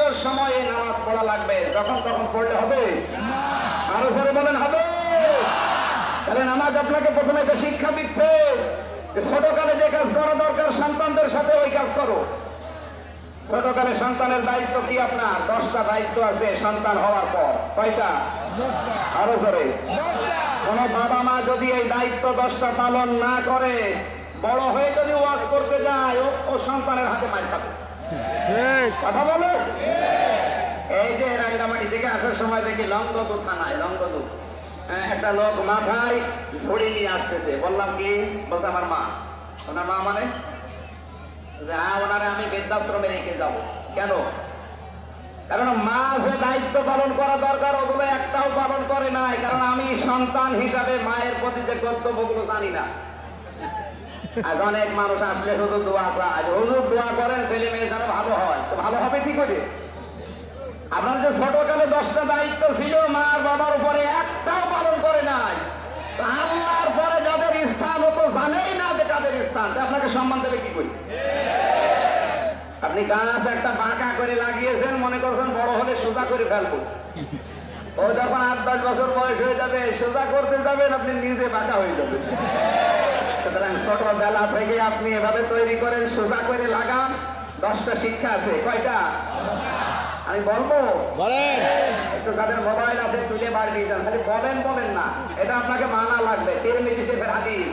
সময় এই নামাজ পড়া লাগবে, যখন তখন পড়লে হবে? আরো জোরে বলেন হবে? তাহলে নামাজ আপনাকে প্রথমে যে শিক্ষা দিচ্ছে, ছোটকালে যে কাজ করা দরকার সন্তানদের সাথে ওই কাজ করো। ছোটকালে সন্তানের দায়িত্ব কি আপনার? 10টা দায়িত্ব আছে সন্তান হওয়ার পর। কয়টা? আরো জোরে। কোন বাবা মা যদি এই দায়িত্ব 10টা পালন না করে, বড় হয়ে যদি ওয়াজ করতে যায়, ও সন্তানের হাতে মার খাবে। কথা বলো। এই যে রাঙ্গামাটি থেকে আসার সময় দেখি লংগদু থানায়, লংগদু একটা লোক মাথায় ঝুড়ি নিয়ে আসতেছে। বললাম কি? বলছে আমার মা। ওনার মা মানে? ওনারে আমি বৃদ্ধাশ্রমে রেখে যাব। কেন? কারণ মা যে দায়িত্ব পালন করা দরকার ওগুলো একটাও পালন করে নাই। কারণ আমি সন্তান হিসাবে মায়ের প্রতি যে কর্তব্যগুলো জানি না। আজ অনেক মানুষ আসলে শুধু দোয়া চায়, হুজুর দোয়া করেন ছেলে মেয়ে যেন ভালো হয়। তো ভালো হবে কি করে? আপনার যে ছোটকালে 10টা দায়িত্ব ছিল মার বাবার উপরে, একটাও পালন করে নাই। আল্লাহর পরে যাদের স্থান ও তো জানেই না যে কাদের স্থান, আপনাকে সম্মান দেবে কি করে? আপনি গাছ একটা বাঁকা করে লাগিয়েছেন, মনে করছেন বড় হলে সোজা করে ফেলবো। ও যখন 8-10 বছর বয়স হয়ে যাবে, সোজা করতে যাবেন, আপনি নিজে বাঁকা হয়ে যাবেন। সুতরাং ছোটবেলা থেকে আপনি এভাবে তৈরি করেন, সোজা করে লাগান। 10টা শিক্ষা আছে। কয়টা? আমি বলবো? একটু যাদের মোবাইল আছে তুলে বার দিয়ে যান। খালি বলেন বলেন না, এটা আপনাকে মানা লাগবে। তিরমিজি শরীফের হাদিস,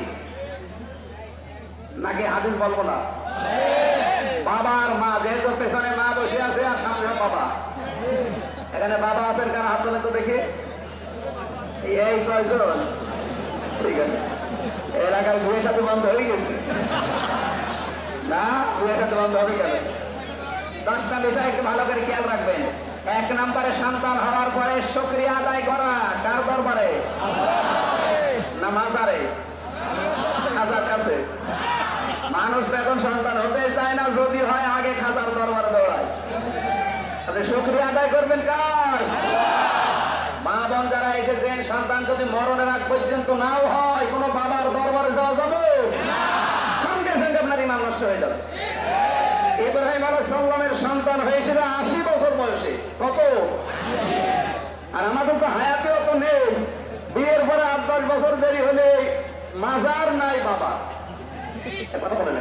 নাকি হাদিস বলবো না? বাবার মা, যেহেতু পেছনে মা বসে আছে আর সামনে বাবা, এখানে বাবা আছেন কারা? হাত তোলেন তো দেখি। এই কয়জন? ঠিক আছে। এলাকায় বিয়ে সাথে বন্ধ হয়ে গেছে না? বিয়ে সাথে বন্ধ হবে কেন? 10টা বিষয় একটু ভালো করে খেয়াল রাখবেন। 1 নম্বরে সন্তান হওয়ার পরে শুকরিয়া আদায় করা। কার দরবারে? না মাজারে? খাজার কাছে। মানুষ তো এখন সন্তান হতে চায় না, যদি হয় আগে খাজার দরবারে দৌড়ায়। আপনি শুকরিয়া আদায় করবেন কার? মা বোন যারা এসেছেন, সন্তান যদি মরণের আগ পর্যন্ত নাও হয়, কোনো বাবার দরবারে যাওয়া যাবে? সঙ্গে সঙ্গে আপনার ইমান নষ্ট হয়ে যাবে। ইব্রাহিম আলাইহিস সালামের সন্তান হয়েছিল 80 বছর বয়সে। কত? আর আমাদের তো হায়াতেও তো নেই। বিয়ের পরে 8-10 বছর দেরি হলে মাজার নাই বাবা। কথা বলে না?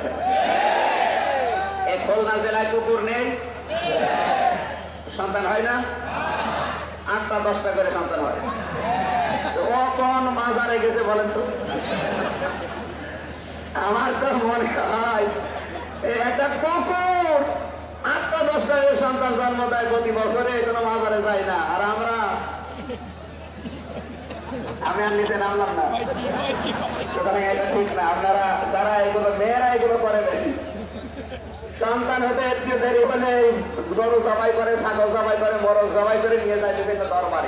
এই খুলনা জেলায় কুকুর নেই, সন্তান হয় না? 8টা-10টা করে সন্তান হয়। ও কোন মাজারে গেছে বলেন তো? আমার তো মনে হয় একটা কুকুর 8টা-10টা সন্তান জন্ম দেয় প্রতি বছরে, কোনো মাজারে যায় না। আর আমরা, আমি আর নিচে নামলাম না। সুতরাং এটা ঠিক না। আপনারা যারা এগুলো, মেয়েরা এগুলো করে বেশি। সন্তান হতে একটু দেরি হলে গরু জবাই করে, ছাগল জবাই করে, মোরগ জবাই করে নিয়ে যায় বিভিন্ন দরবারে।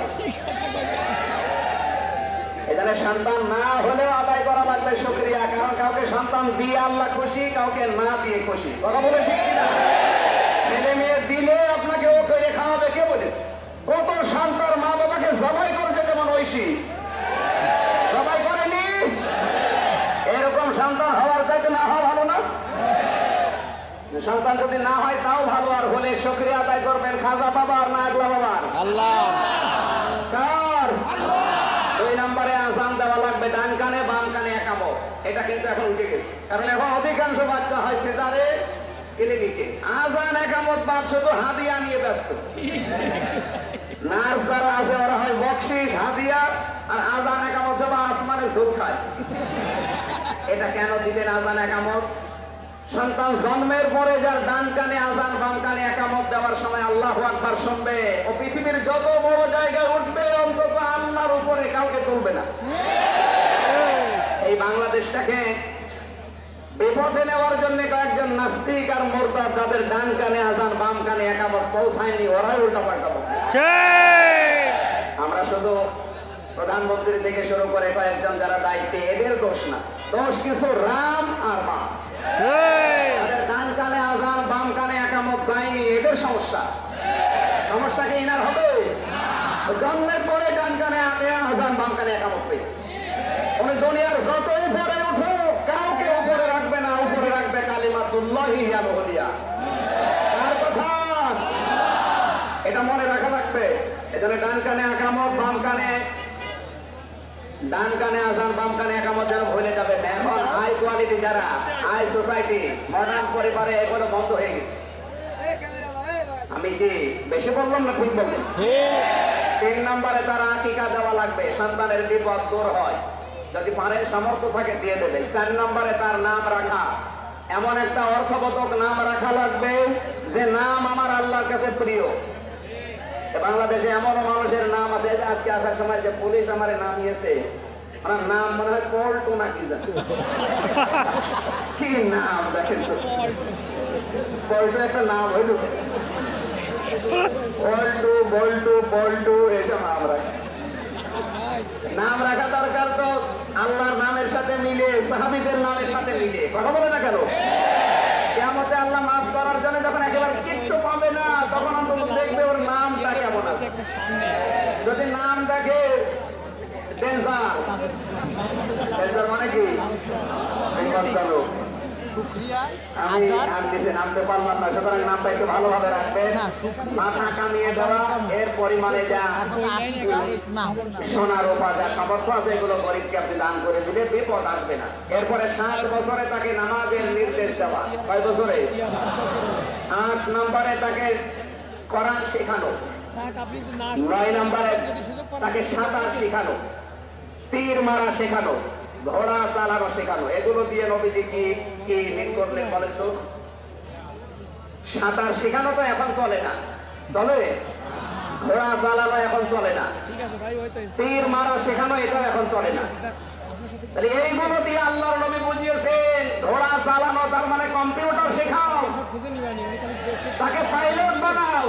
এখানে সন্তান না হলেও আদায় করা লাগবে শুকরিয়া। কারণ কাউকে সন্তান দিয়ে আল্লাহ খুশি, কাউকে না দিয়ে খুশি। কথা বলে ঠিক কিনা? ছেলে মেয়ে দিলে আপনাকে ও করে খাওয়াবে কে বলেছে? কত সন্তান মা বাবাকে জবাই করেছে, যেমন ঐশী জবাই করেনি? এরকম সন্তান হওয়ার চাইতে না হওয়া ভালো না? সন্তান যদি না হয় তাও ভালো, আর হলে শুকরিয়া আদায় করবেন। খাজা বাবার না আগলা বাবার? আল্লাহ। কার? 2 নম্বরে আযান দেওয়া লাগবে ডান কানে, বাম কানে একামত। এটা কিন্তু এখন উঠে গেছে, কারণ এখন অধিকাংশ বাচ্চা হয় সিজারে, ক্লিনিকে। আযান একামত বাদ শুধু হাদিয়া নিয়ে ব্যস্ত। নার্স যারা আছে ওরা হয় বকশিস, হাদিয়া, আর আযান একামত সব আসমানে সুদ খায়। এটা কেন দিলেন আযান একামত? সন্তান জন্মের পরে যার ডান কানে আযান, বাম কানে একামত দেওয়ার সময় আল্লাহু আকবার শুনবে, ও পৃথিবীর যত বড় জায়গায় উঠবে, অন্তত আল্লাহর উপরে কাউকে তুলবে না। এই বাংলাদেশটাকে বিপদে নেওয়ার জন্য কয়েকজন নাস্তিক আর মুরতাদ, যাদের ডান কানে আযান, বাম কানে একামত পৌঁছায়নি, ওরাই উল্টা পাল্টা বলে। আমরা শুধু প্রধানমন্ত্রী থেকে শুরু করে কয়েকজন যারা দায়িত্বে, এদের দোষ না। দোষ কিছু রাম আর মা, ডান কানে আযান, বাম কানে একামত যায়নি, এদের সমস্যা। সমস্যা কি এনার হবে? জন্মের পরে ডান কানে আযান, বাম কানে একামত পেয়েছে। উনি দুনিয়ার যত উপরে উঠো, কাউকে উপরে রাখবে না, উপরে রাখবে কালিমাতুল্লাহি আল উলিয়া। কার কথা? এটা মনে রাখা লাগবে। এখানে ডান কানে একামত, ডান কানে আজান, বাম কানে একামত যেন ভুলে যাবেন। এখন হাই কোয়ালিটি যারা, হাই সোসাইটি, মডার্ন পরিবারে এগুলো বন্ধ হয়ে গেছে। আমি কি বেশি বললাম না ঠিক বলছি? 3 নম্বরে তার আকিকা দেওয়া লাগবে, সন্তানের বিপদ দূর হয়, যদি পারেন সামর্থ্য থাকে দিয়ে দেবেন। 4 নম্বরে তার নাম রাখা, এমন একটা অর্থবোধক নাম রাখা লাগবে যে নাম আমার আল্লাহর কাছে প্রিয়। বাংলাদেশে এমন মানুষের নাম আছে, আজকে আসার সময় যে পুলিশ আমার নামিয়েছে, আমার নাম মনে হয় পল্টু নাকি জানি, কি নাম দেখেন তো, পল্টু একটা নাম হইল, পল্টু বল্টু পল্টু এসব নাম রাখা দরকার। তো আল্লাহর নামের সাথে মিলে, সাহাবীদের নামের সাথে মিলে, কথা বলে না কেন? কিয়ামতে আল্লাহ মাফ করার জন্য যখন একেবারে কিচ্ছু পাবে না, তখন অন্তত দেখবে ওর নামটা কেমন আছে। যদি নাম দেখে ডেঞ্জার মানে কি, আমি নিচে নামতে পারলাম না, সুতরাং নামটা একটু ভালোভাবে রাখবেন। মাথা কামিয়ে দেওয়া, এর পরিমাণে যা সোনা রূপা যা সামর্থ্য আছে এগুলো গরিবকে আপনি দান করে দিলে বিপদ আসবে না। এরপরে 7 বছরে তাকে নামাজের নির্দেশ দেওয়া। কয় বছরে? 8 নম্বরে তাকে কোরআন শেখানো। 9 নম্বরে তাকে সাঁতার শেখানো, তীর মারা শেখানো, ঘোড়া চালানো শেখানো। এগুলো দিয়ে নবীজি কি মিন করলেন বলেন তো? সাঁতার শেখানো তো এখন চলে না, চলে? ঘোড়া চালানো এখন চলে না, তীর মারা শেখানো এটাও এখন চলে না। তাহলে এইগুলো দিয়ে আল্লাহর নবী বুঝিয়েছেন ঘোড়া চালানো তার মানে কম্পিউটার শেখাও, তাকে পাইলট বানাও,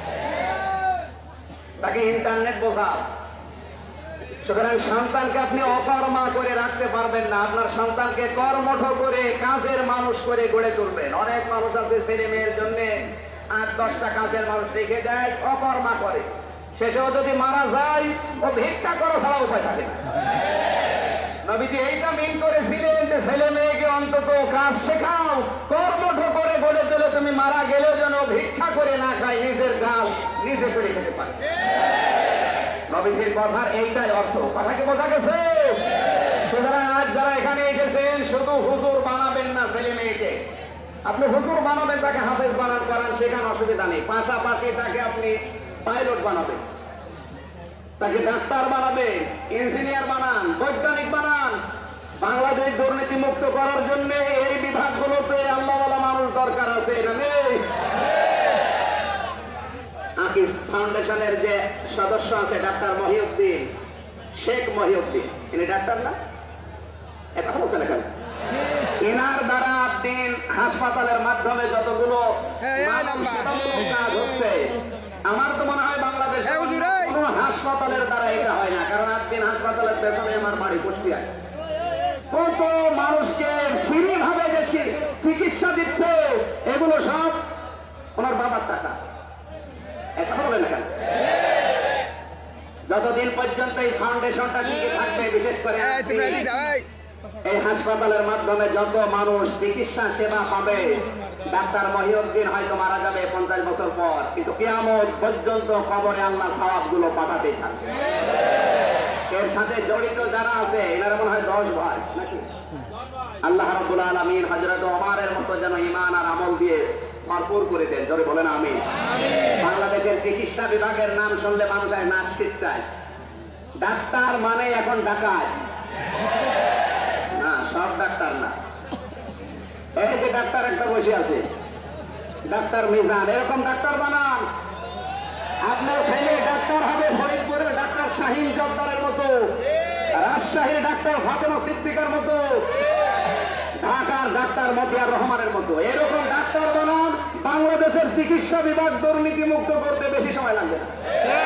তাকে ইন্টারনেট বোঝাও। সুতরাং সন্তানকে আপনি অকর্মা করে রাখতে পারবেন না, আপনার সন্তানকে কর্মঠ করে, কাজের মানুষ করে গড়ে তুলবেন। অনেক মানুষ আছে ছেলে মেয়ের জন্য 8-10টা কাজের মানুষ রেখে দেয়, অকর্মা করে, শেষেও যদি মারা যায় ও ভিক্ষা করা ছাড়া উপায় থাকে না। নবীজি এইটা মিন করেছিলেন যে ছেলে মেয়েকে অন্তত কাজ শেখাও, কর্মঠ করে গড়ে তুলে তুমি মারা গেলেও যেন ভিক্ষা করে না খায়, নিজের কাজ নিজে করে খেতে পারে। নবীজির কথার এইটাই অর্থ। কথা কি বোঝা গেছে? সুতরাং আজ যারা এখানে এসেছেন, শুধু হুজুর বানাবেন না ছেলে মেয়েকে, আপনি হুজুর বানাবেন, তাকে হাফেজ বানান, করান শেখান, অসুবিধা নেই। পাশাপাশি তাকে আপনি পাইলট বানাবেন, তাকে ডাক্তার বানাবেন, ইঞ্জিনিয়ার বানান, বৈজ্ঞানিক বানান। বাংলাদেশ দুর্নীতি মুক্ত করার জন্য এই বিভাগগুলোতে আল্লাহওয়ালা মানুষ দরকার আছে, না নেই? আকিস ফাউন্ডেশনের যে সদস্য আছে ডাক্তার মহিউদ্দিন, শেখ মহিউদ্দিন, ইনি ডাক্তার না? এটা বলছেন এখানে। এনার দ্বারা দিন হাসপাতালের মাধ্যমে যতগুলো কাজ হচ্ছে, আমার তো মনে হয় বাংলাদেশে কোন হাসপাতালের দ্বারা এটা হয় না। কারণ দিন হাসপাতালের পেছনে আমার বাড়ি কুষ্টিয়ায়, কত মানুষকে ফ্রি ভাবে যে চিকিৎসা দিচ্ছে, এগুলো সব ওনার বাবার টাকা। এটা বলেন না কেন? যতদিন পর্যন্ত এই ফাউন্ডেশনটা টিকে থাকবে, বিশেষ করে এই হাসপাতালের মাধ্যমে যত মানুষ চিকিৎসা সেবা পাবে, ডাক্তার মহিউদ্দিন হয়তো মারা যাবে 50 বছর পর, কিন্তু কিয়ামত পর্যন্ত কবরে আল্লাহ সওয়াবগুলো পাঠাতেই থাকবে। এর সাথে জড়িত যারা আছে এনারা মনে হয় 10 ভাই নাকি? আল্লাহ রাব্বুল আলামিন হযরত ওমরের মতো যেন ঈমান আর আমল দিয়ে ভরপুর করে দেন। জোরে বলেন আমিন। বাংলাদেশের চিকিৎসা বিভাগের নাম শুনলে মানুষ আর নাস্তিক চায়। ডাক্তার মানে এখন ডাকাত না, সব ডাক্তার না। এই যে ডাক্তার একটা বসে আছে, ডাক্তার মিজান, এরকম ডাক্তার বানান। আপনার ছেলে ডাক্তার হবে ফরিদপুরের ডাক্তার শাহিন জব্বারের মতো, রাজশাহীর ডাক্তার ফাতেমা সিদ্দিকার মতো, ঢাকার ডাক্তার মতিয়ার রহমানের মতো। এরকম ডাক্তার বানান, বাংলাদেশের চিকিৎসা বিভাগ দুর্নীতি মুক্ত করতে বেশি সময় লাগবে না।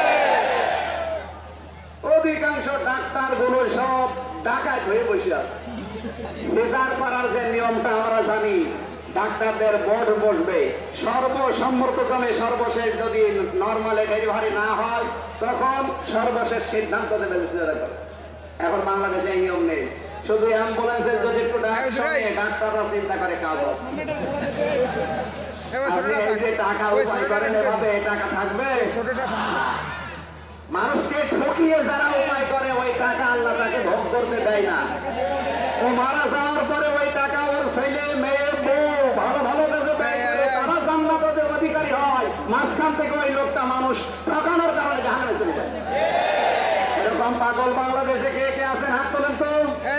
অধিকাংশ ডাক্তার গুলো সব ডাকাত হয়ে বসে আছে। সিজার করার যে নিয়মটা আমরা জানি, ডাক্তারদের বোর্ড বসবে, সর্বসম্মতক্রমে সর্বশেষ যদি নর্মালে ডেলিভারি না হয় তখন সর্বশেষ সিদ্ধান্ত দেবে। এখন বাংলাদেশে এই নিয়ম নেই, শুধু অ্যাম্বুলেন্সের যদি একটু ডাক্তাররা চিন্তা করে কাজ আছে। আপনি এই যে টাকা উপায় করেন এভাবে টাকা থাকবে? মানুষকে ঠকিয়ে যারা উপায় করে ওই টাকা আল্লাহ তাকে ভোগ করতে দেয় না। ও মারা যাওয়ার পরে ওই টাকা ওর ছেলে মেয়ে বউ ভালো ভালো কাজে ব্যয় করে তারা জান্নাতের অধিকারী হয়। মাঝখান থেকে ওই লোকটা মানুষ ঠকানোর কারণে জাহান্নামে চলে যায়। এরকম পাগল বাংলাদেশে কে কে আছেন হাত তোলেন তো।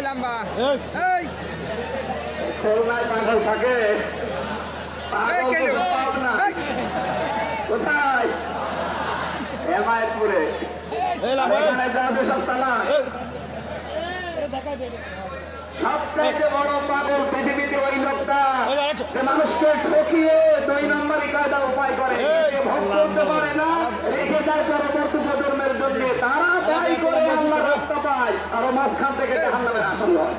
খুলনায় পাগল থাকে, পাগল তো পাব না। কোথায়? হেমায়তপুরে। এখানে যাবে সব চালাক। সবচাইতে বড় পাগল পৃথিবীতে ওই লোকটা যে মানুষকে ঠকিয়ে 2 নম্বরই কায়দা উপায় করে, ভোগ করতে পারে না, রেখে যায় পরবর্তী প্রজন্মের জন্য। তারা দায়ী করে আল্লাহর রাস্তা পায়, আরো মাঝখান থেকে জাহান্নামের আসল হয়।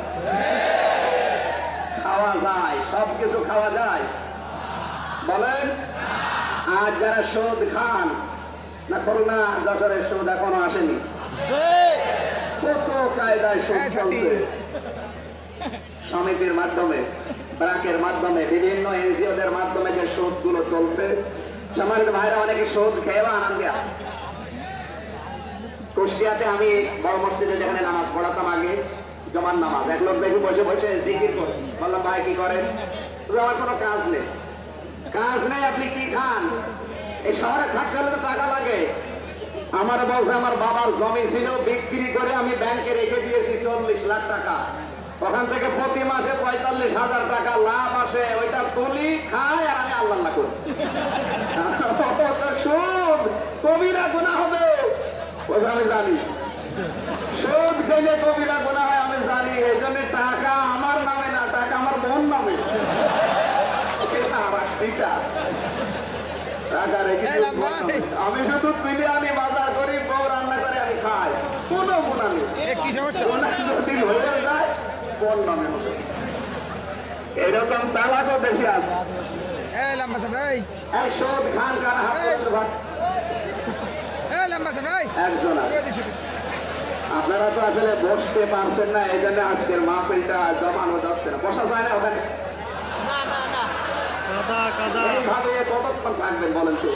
খাওয়া যায়, সবকিছু খাওয়া যায় বলেন। আর যারা সুদ খান না, করোনা যশোরের সুদ এখনো আসেনি, কত কায়দায় সুদ চলছে। সমিতির মাধ্যমে, ব্র্যাকের মাধ্যমে, বিভিন্ন এনজিওদের মাধ্যমে যে সুদ গুলো চলছে, সম্মানিত ভাইরা অনেকে সুদ খেয়ে বা আনন্দে আছে। কুষ্টিয়াতে আমি বড় মসজিদে যেখানে নামাজ পড়াতাম আগে, জমান নামাজ, এক লোক দেখি বসে বসে জিকির করছি। বললাম ভাই কি করেন? আমার কোনো কাজ নেই। কাজ নেই, আপনি কি খান? এই শহরে থাকতে হলে তো টাকা লাগে। আমার বলছে আমার বাবার জমি ছিল, বিক্রি করে আমি ব্যাংকে রেখে দিয়েছি 40 লাখ টাকা। ওখান থেকে প্রতি মাসে 45,000 টাকা লাভ আসে, ওইটা তুলি খাই আর আমি আল্লাহ করি। সুদ কবিরা গুনাহ হবে, আমি জানি। সুদ খেলে কবিরা গুনাহ হয় আমি জানি। এই জন্য টাকা আমার নামে না, টাকা আমার বোন নামে। টাকা রেখে আমি শুধু বিরিয়ানি বাজার করি, বউ রান্না করে আমি খাই, কোনো গুণা নেই। যদি হয়ে যায় কোন নামে হবে। এরকম চালাকও বেশি আছে। সুদ খান কার হাত একজন আছে। আপনারা তো আসলে বসতে পারছেন না, এই জন্য আজকের মাহফিলটা জমানো যাচ্ছে না। বসা যায় না ওখানে? এইভাবে কতক্ষণ থাকবেন বলেন তো?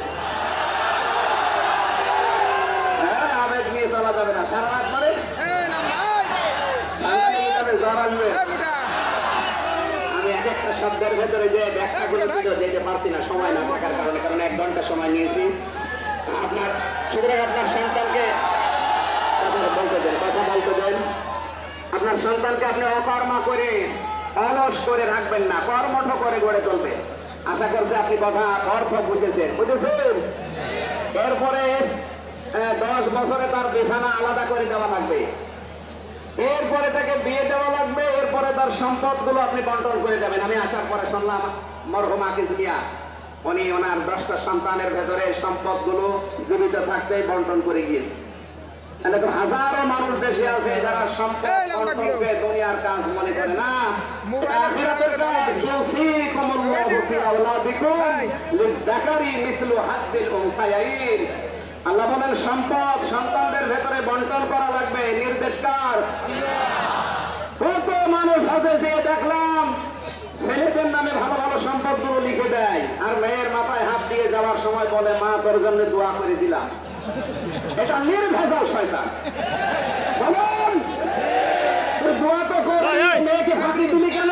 হ্যাঁ, আবেগ নিয়ে চলা যাবে না। সারা রাত পরে জ্বর আসবে। আমি এক একটা শব্দের ভেতরে যে ব্যাখ্যাগুলো ছিল যেতে পারছি না, সময় না থাকার কারণে, কারণ 1 ঘন্টা সময় নিয়েছি। আপনার সুতরাং আপনার সন্তানকে কথা বলতে দেন। আপনার সন্তানকে আপনি অকর্মা করে, অলস করে রাখবেন না, কর্মঠ করে গড়ে তুলবে। আশা করছে আপনি কথা অর্থ বুঝেছেন। এরপরে 10 বছরে তার বিছানা আলাদা করে দেওয়া লাগবে, এরপরে তাকে বিয়ে দেওয়া লাগবে, এরপরে তার সম্পদ গুলো আপনি বন্টন করে দেবেন। আমি আসার পরে শুনলাম মরহুম আকিজ মিয়া উনি ওনার 10টা সন্তানের ভেতরে সম্পদ গুলো জীবিত থাকতেই বন্টন করে গিয়েছে। এরকম হাজারো মানুষ দেশে আছে যারা সম্পদ বন্টনকে দুনিয়ার কাজ মনে করে না, আখিরাতের কাজ। ইউসিকুমুল্লাহু ফি আওলাদিকুম লিয-যাকারি মিসলু হাজ্জিল উনসায়াইন। আল্লাহ বলেন সম্পদ সন্তানদের ভেতরে বন্টন করা লাগবে। নির্দেশকার কত মানুষ আছে যে দেখলাম ছেলেদের নামে ভালো ভালো সম্পদ গুলো লিখে দেয়, আর মেয়ের মাথায় হাত দিয়ে যাওয়ার সময় বলে মা তোর জন্য দোয়া করে দিলাম। এটা নির্ভেজাল শয়তান। বলুন তুই দোয়া তো করে মেয়েকে ফাঁকি দিলি কেন?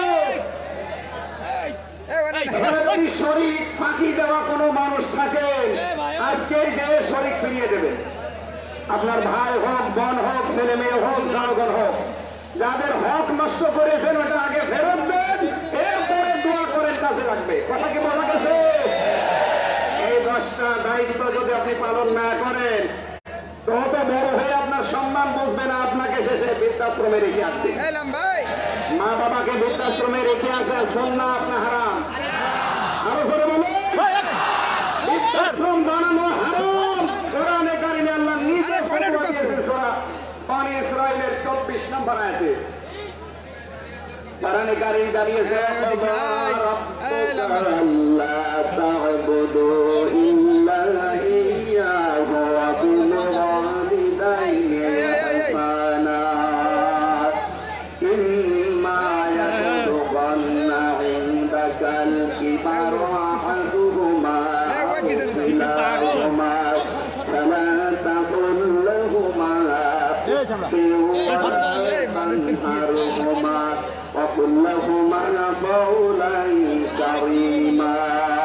যদি শরীক ফাঁকি দেওয়া কোনো মানুষ থাকেন আজকে যে শরীক ফিরিয়ে দেবেন। আপনার ভাই হোক, বোন হোক, ছেলে মেয়ে হোক, জনগণ হোক, যাদের হক নষ্ট করেছেন ওটা আগে ফেরত দেন, এরপরে দোয়া করেন, কাজে লাগবে। কথা কি বলা গেছে? এই 10টা দায়িত্ব যদি আপনি পালন না করেন তত বড় হয়ে আপনার সম্মান বুঝবে না, আপনাকে শেষে বৃদ্ধাশ্রমে রেখে আসবে। মা বাবাকে বৃদ্ধাশ্রমে রেখে আসে সুন্নাহ আপনার হারাম। আরো জোরে বলুন, বৃদ্ধাশ্রম বানানো হারাম। কোরআনে কারিমে আল্লাহ নিজে ফতোয়া দিয়েছেন সূরা বনী ইসরাঈলের 24 নম্বর আয়াতে। কোরআনে কারিম জানিয়েছে আল্লাহ তা'বুদু ইল্লা ইয়্যাহু ওয়া বিল ওয়ালিদাইনি ইহসানা ইম্মা ইয়াবলুগান্না ইনদাকাল কিবারা আহাদুহুমা وانهرهما وقل لهما قولا كريما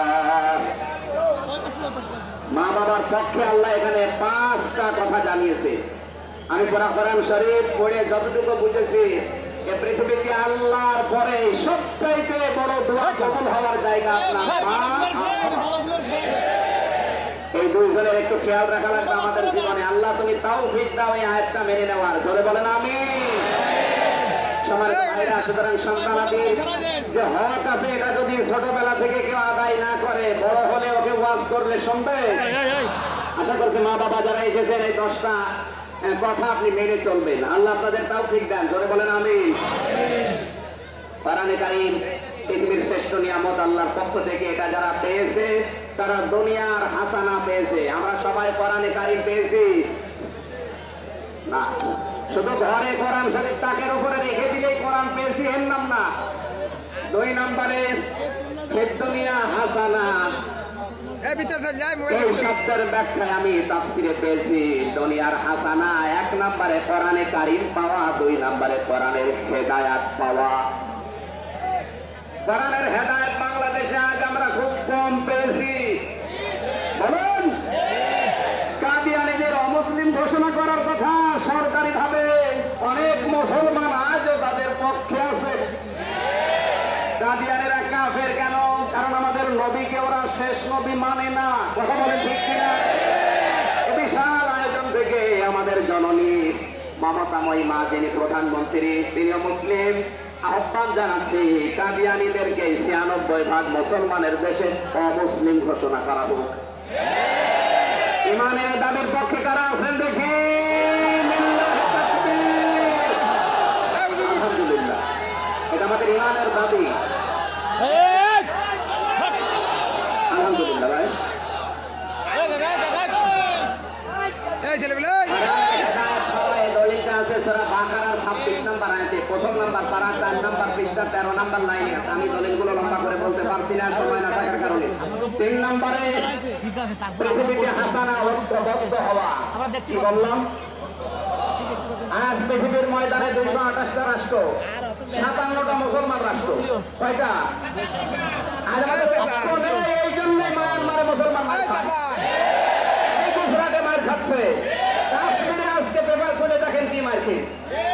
মা বাবার পক্ষে আল্লাহ এখানে 5টা কথা জানিয়েছে। আমি কোরআন শরীফ পড়ে যতটুকু বুঝেছি, এই পৃথিবীতে আল্লাহর পরে সবচাইতে বড় দোয়া কবুল হওয়ার জায়গা আপনার মা। এই দুইজনের একটু খেয়াল রাখা লাগবে আমাদের জীবনে। আল্লাহ তুমি তৌফিক দাও এই আয়াতটা মেনে নেওয়ার। জোরে বলেন আমিন। সম্মানিত ভাইরা, সুতরাং সন্তানাদির যে হক আছে এটা যদি ছোটবেলা থেকে কেউ আদায় না করে, বড় হলে ওকে ওয়াজ করলে শুনবে। আশা করছি মা বাবা যারা এসেছেন এই 10টা কথা আপনি মেনে চলবেন। আল্লাহ আপনাদের তৌফিক দেন। জোরে বলেন আমিন। কোরআনে কারীম পৃথিবীর শ্রেষ্ঠ নিয়ামত আল্লাহর পক্ষ থেকে। এটা যারা পেয়েছে তারা দুনিয়ার হাসানা পেয়েছে। আমরা সবাই কোরআনে কারীম পেয়েছি না, শুধু ঘরে কোরআন শরীফ তাকের উপরে রেখে দিলেই কোরআন পেয়েছি এর নাম না। 2 নম্বরে দুনিয়া হাসানা, এই শব্দের ব্যাখ্যায় আমি তাফসিরে পেয়েছি দুনিয়ার হাসানা 1 নম্বরে কোরআনে কারীম পাওয়া, 2 নম্বরে কোরআনের হেদায়েত পাওয়া। কোরআনের হেদায়েত বাংলাদেশে আজ আমরা খুব কম পেয়েছি। বলুন, কাদিয়ানীদের অমুসলিম ঘোষণা করার কথা সরকারি ভাবে অনেক মুসলমান আজও তাদের পক্ষে আছে। কাদিয়ানীরা কাফের কেন? কারণ আমাদের নবীকে ওরা শেষ নবী মানে না। কথা বলে ঠিক কিনা? বিশাল আয়োজন থেকে আমাদের জননী মমতাময়ী মা, যিনি প্রধানমন্ত্রী, তিনিও মুসলিম, আহ্বান জানাচ্ছি কাদিয়ানীদেরকে 96% মুসলমানের দেশে অমুসলিম ঘোষণা করা হোক। ইমানের দাবির পক্ষে কারা আছেন দেখি? আলহামদুলিল্লাহ, এটা আমাদের ইমানের দাবি। আলহামদুলিল্লাহ ভাই। দলিলটা আছে সূরা বাকারার 26 নম্বর আয়াতে, 1 নম্বর পারা 4 নম্বর পৃষ্ঠা 13 নম্বর লাইনে আছে। আমি দলিলগুলো লম্বা করে বলতে পারছি না, সময় না থাকার কারণে। 3 নম্বরে পৃথিবীতে হাসানা ঐক্যবদ্ধ হওয়া। কি বললাম? আজ পৃথিবীর ময়দানে 228টা রাষ্ট্র, 57টা মুসলমান রাষ্ট্র। কয়টা? আজ আমাদের ঐক্য নেই, এই জন্যই মায়ানমারে মুসলমান মার খায়, এই গুজরাটে মার খাচ্ছে, কাশ্মীরে আজকে পেপার খুলে দেখেন কি মার খেয়েছে।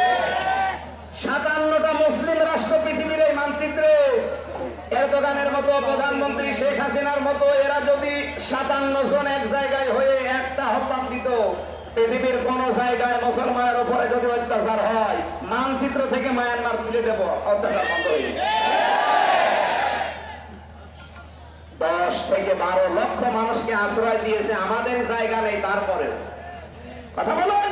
57টা মুসলিম রাষ্ট্র পৃথিবীর এই মানচিত্রে। এরদোগানের মতো, প্রধানমন্ত্রী শেখ হাসিনার মতো এরা যদি 57 জন এক জায়গায় হয়ে একটা আহ্বান দিত, পৃথিবীর কোন জায়গায় মুসলমানের উপরে যদি অত্যাচার হয়, মানচিত্র থেকে মায়ানমার তুলে দেব, অত্যাচার বন্ধ হয়ে যাবে। 10 থেকে 12 লক্ষ মানুষকে আশ্রয় দিয়েছে, আমাদের জায়গা নেই, তারপরে কথা বলুন।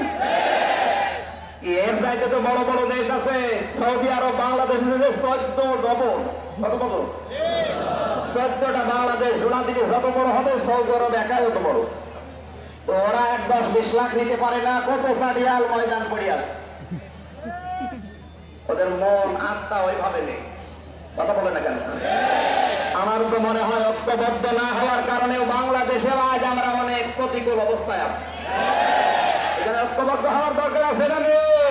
এর চাইতে তো বড় বড় দেশ আছে, সৌদি আরব, বাংলাদেশ 14 ডবল। কত বড়? 14টা বাংলাদেশ জোড়া দিলে যত বড় হবে, সৌদি আরব একাই তত বড়। তো ওরা 10-20 লাখ নিতে পারে না, কত সাডিয়াল ময়দান পড়ে আছে। ওদের মন আত্মা ওইভাবে নেই। কথা বলে না কেন? আমার তো মনে হয় ঐক্যবদ্ধ না হওয়ার কারণেও বাংলাদেশে আজ আমরা অনেক প্রতিকূল অবস্থায় আছি। এখানে ঐক্যবদ্ধ হওয়ার দরকার আছে না?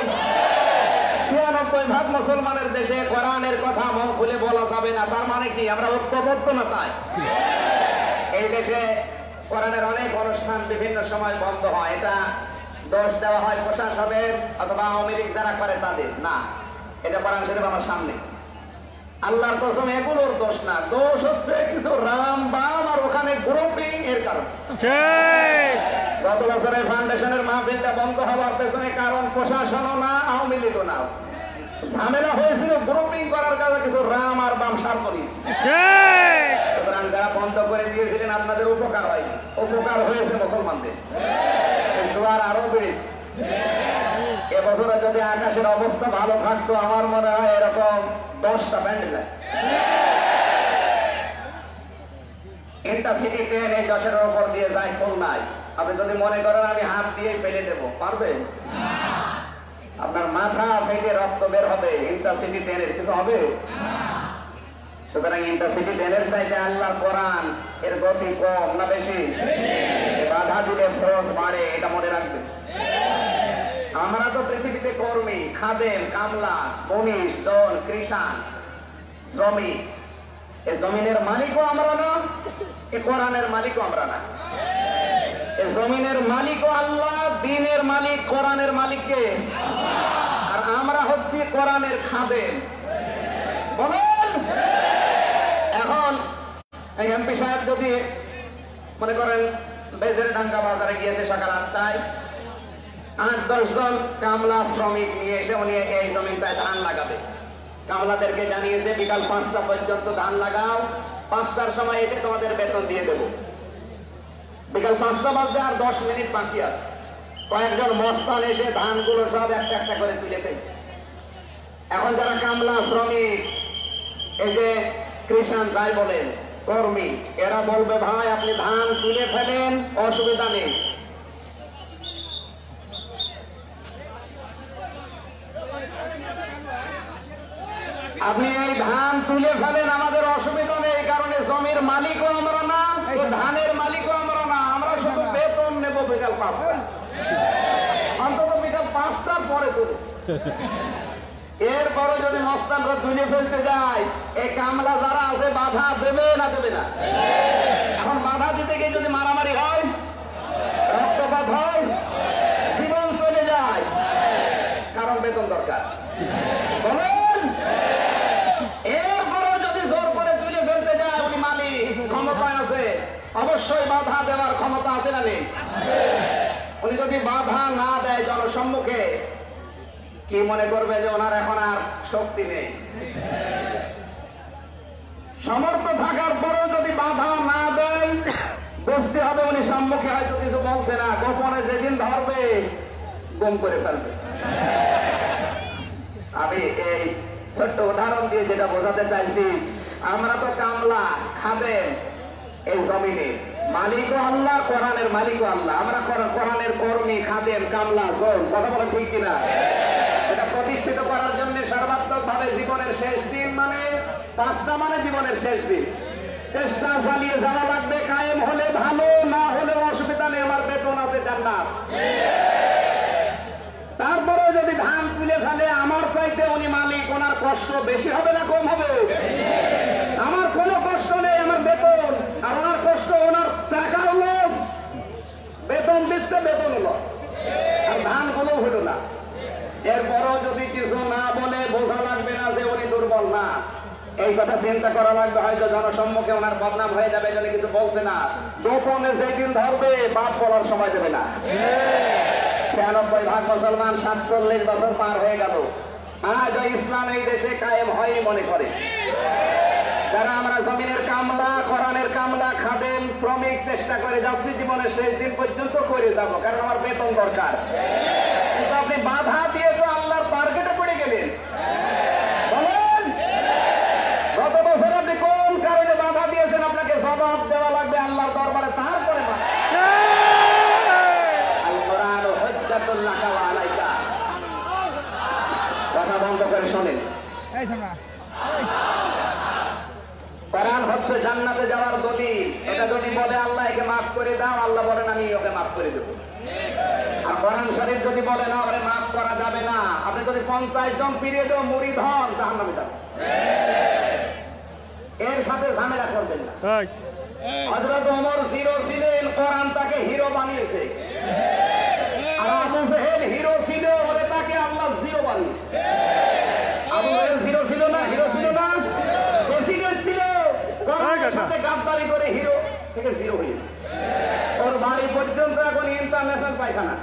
96% মুসলমানের দেশে কোরআনের কথা মন খুলে বলা যাবে না। তার মানে কি আমরা ঐক্যবদ্ধ না? তাই এই দেশে কোরআনের অনেক অনুষ্ঠান বিভিন্ন সময় বন্ধ হয়। এটা দোষ দেওয়া হয় প্রশাসনের অথবা আওয়ামী লীগ যারা করে তাদের না, এটা কোরআন শরীফ আমার সামনে। আল্লাহর কসম, এগুলোর দোষ না, দোষ হচ্ছে কিছু রাম বাম আর ওখানে গ্রুপিং এর কারণ। গত বছরের ফাউন্ডেশনের মাহফিলটা বন্ধ হওয়ার পেছনে কারণ প্রশাসনও না, আওয়ামী লীগও না, ঝামেলা হয়েছিল গ্রুপিং করার কারণে কিছু রাম আর বাম স্বার্থ নিয়েছে। সুতরাং যারা বন্ধ করে দিয়েছিলেন আপনাদের উপকার হয়নি, উপকার হয়েছে মুসলমানদের। জোয়ার আরো বেড়েছে। এবছরে যদি আকাশের অবস্থা ভালো থাকতো, আমার মনে হয় এরকম 10টা প্যান্ডেল ইন্টারসিটি ট্রেন এই 10-এর উপর দিয়ে যায় খুলনায়। আপনি যদি মনে করেন আমি হাত দিয়ে ফেলে দেবো, পারবেন? আপনার মাথা ফেটে রক্ত বের হবে, ইন্টারসিটি ট্রেনের কিছু হবে? সুতরাং ইন্টারসিটি ট্রেনের চাইতে আল্লাহর কোরআন এর গতি কম না বেশি? বাধা দিলে ফরজ বাড়ে, এটা মনে রাখবেন। আমরা তো পৃথিবীতে কর্মী, খাদেম, কামলা, মনীষ, জন, কৃষাণ, শ্রমিক। এ জমিনের মালিকও আমরা না, এ কোরআনের মালিকও আমরা না। এ জমিনের মালিকও আল্লাহ, দ্বীনের মালিক, কোরআনের মালিককে। আর আমরা হচ্ছি কোরআনের খাদেম। বলেন এখন এই এমপি সাহেব যদি মনে করেন বেজের ডাঙ্গা বাজারে গিয়েছে সকাল 8টায়, 8-10 জন কামলা শ্রমিক নিয়ে এসে উনি এই জমিনটায় ধান লাগাবে। কামলাদেরকে জানিয়েছে বিকাল 5টা পর্যন্ত ধান লাগাও, 5টার সময় এসে তোমাদের বেতন দিয়ে দেব। বিকাল 5টা বাজতে আর 10 মিনিট বাকি আছে। কয়েকজন মস্তান এসে ধানগুলো সব একটা একটা করে তুলে ফেলছে। এখন যারা কামলা শ্রমিক, এই যে কৃষাণ যাই বলেন, কর্মী, এরা বলবে ভাই আপনি ধান তুলে ফেলেন, অসুবিধা নেই। আপনি এই ধান তুলে ফেলেন, আমাদের অসুবিধা নেই, কারণে জমির মালিকও আমরা না, ধানের মালিকও আমরা না, আমরা শুধু বেতন নেব বিকাল 5টা, অন্তত বিকাল 5টার পরে তুলে। এরপরে যদি মস্তানরা তুলে ফেলতে যায়, এই কামলা যারা আছে বাধা দেবে না দেবে না? এখন বাধা দিতে গিয়ে যদি মারামারি হয়, রক্তপাত হয়, জীবন চলে যায়, কারণ বেতন দরকার। বলেন এরপরে যদি জোর করে তুলে ফেলতে যায়, উনি মালিক, ক্ষমতায় আছে, অবশ্যই বাধা দেওয়ার ক্ষমতা আছে না নেই? উনি যদি বাধা না দেয় জনসম্মুখে, কি মনে করবে যে ওনার এখন আর শক্তি নেই? সমর্থ থাকার পরেও যদি বাধা না দেয়, বুঝতে হবে উনি সম্মুখে হয়তো কিছু বলছে না, গোপনে যেদিন ধরবে গুম করে ফেলবে। আমি এই ছোট্ট উদাহরণ দিয়ে যেটা বোঝাতে চাইছি, আমরা তো কামলা, খাদেম, এই জমিনে মালিকও আল্লাহ, কোরআনের মালিকও আল্লাহ। আমরা কোরআনের কর্মী, খাদেম, কামলা, জন। কথা বলা ঠিক কিনা? এটা প্রতিষ্ঠিত করার জন্য সর্বাত্মক ভাবে জীবনের শেষ দিন, মানে 5টা মানে জীবনের শেষ দিন, চেষ্টা চালিয়ে যাওয়া লাগবে। কায়েম হলে ভালো, না হলে অসুবিধা নেই, আমার বেতন আছে, জান্নাত। তারপরে যদি ধান তুলে ফেলে, আমার চাইতে উনি মালিক, ওনার কষ্ট বেশি হবে না কম হবে? আমার কোনো কষ্ট নেই, আমার বেতন, আর ওনার কষ্ট, ওনার টাকাও লস, বেতন দিচ্ছে, বেতন লস, আর ধান গুলো হলো না। এরপরও যদি কিছু না বলে, বোঝা লাগবে না যে উনি দুর্বল না, এই কথা চিন্তা করা লাগবে। হয়তো জনসম্মুখে ওনার বদনাম হয়ে যাবে, জন্য কিছু বলছে না, গোপনে যেদিন ধরবে বাপ বলার সময় দেবে না। 96% মুসলমান, 47 বছর পার হয়ে গেল, আজ ইসলাম এই দেশে কায়েম হয় মনে করে। যারা আমরা জমিনের কামলা, কোরআনের কামলা, খাদেম, শ্রমিক, চেষ্টা করে যাচ্ছি, জীবনের শেষ দিন পর্যন্ত করে যাব, কারণ আমার বেতন দরকার। কিন্তু আপনি বাধা দিয়ে তো আল্লাহর টার্গেটে পড়ে গেলেন। বলেন গত বছর আপনি কোন কারণে বাধা দিয়েছেন? আপনাকে জবাব দেওয়া লাগবে আল্লাহর দরবারে, তারপরে কথা বন্ধ করে শোনেন। কোরআন হচ্ছে জান্নাতে যাওয়ার দলিল। এটা যদি বলে আল্লাহ একে মাফ করে দাও, আল্লাহ বলেন আমি ওকে মাফ করে দেব। আর কোরআন শরীফ যদি বলে না, ওরে মাফ করা যাবে না, আপনি যদি 50 জন ফিরিয়ে দেও মুরিদ হন, জাহান্নামে যাবেন। এর সাথে ঝামেলা করবেন না। হযরত ওমর জিরো ছিলেন, কোরআন তাকে হিরো বানিয়েছে। আর আবু জেহেল হিরো ছিল, ওরে তাকে আল্লাহ জিরো বানিয়েছে। আবু জেহেল জিরো ছিল না, হিরো ছিল না, প্রেসিডেন্ট ছিল, কোরআনের সাথে গাদ্দারি করে হিরো থেকে জিরো হয়েছে। ওর বাড়ি পর্যন্ত এখন ইন্টারন্যাশনাল পায়খানা।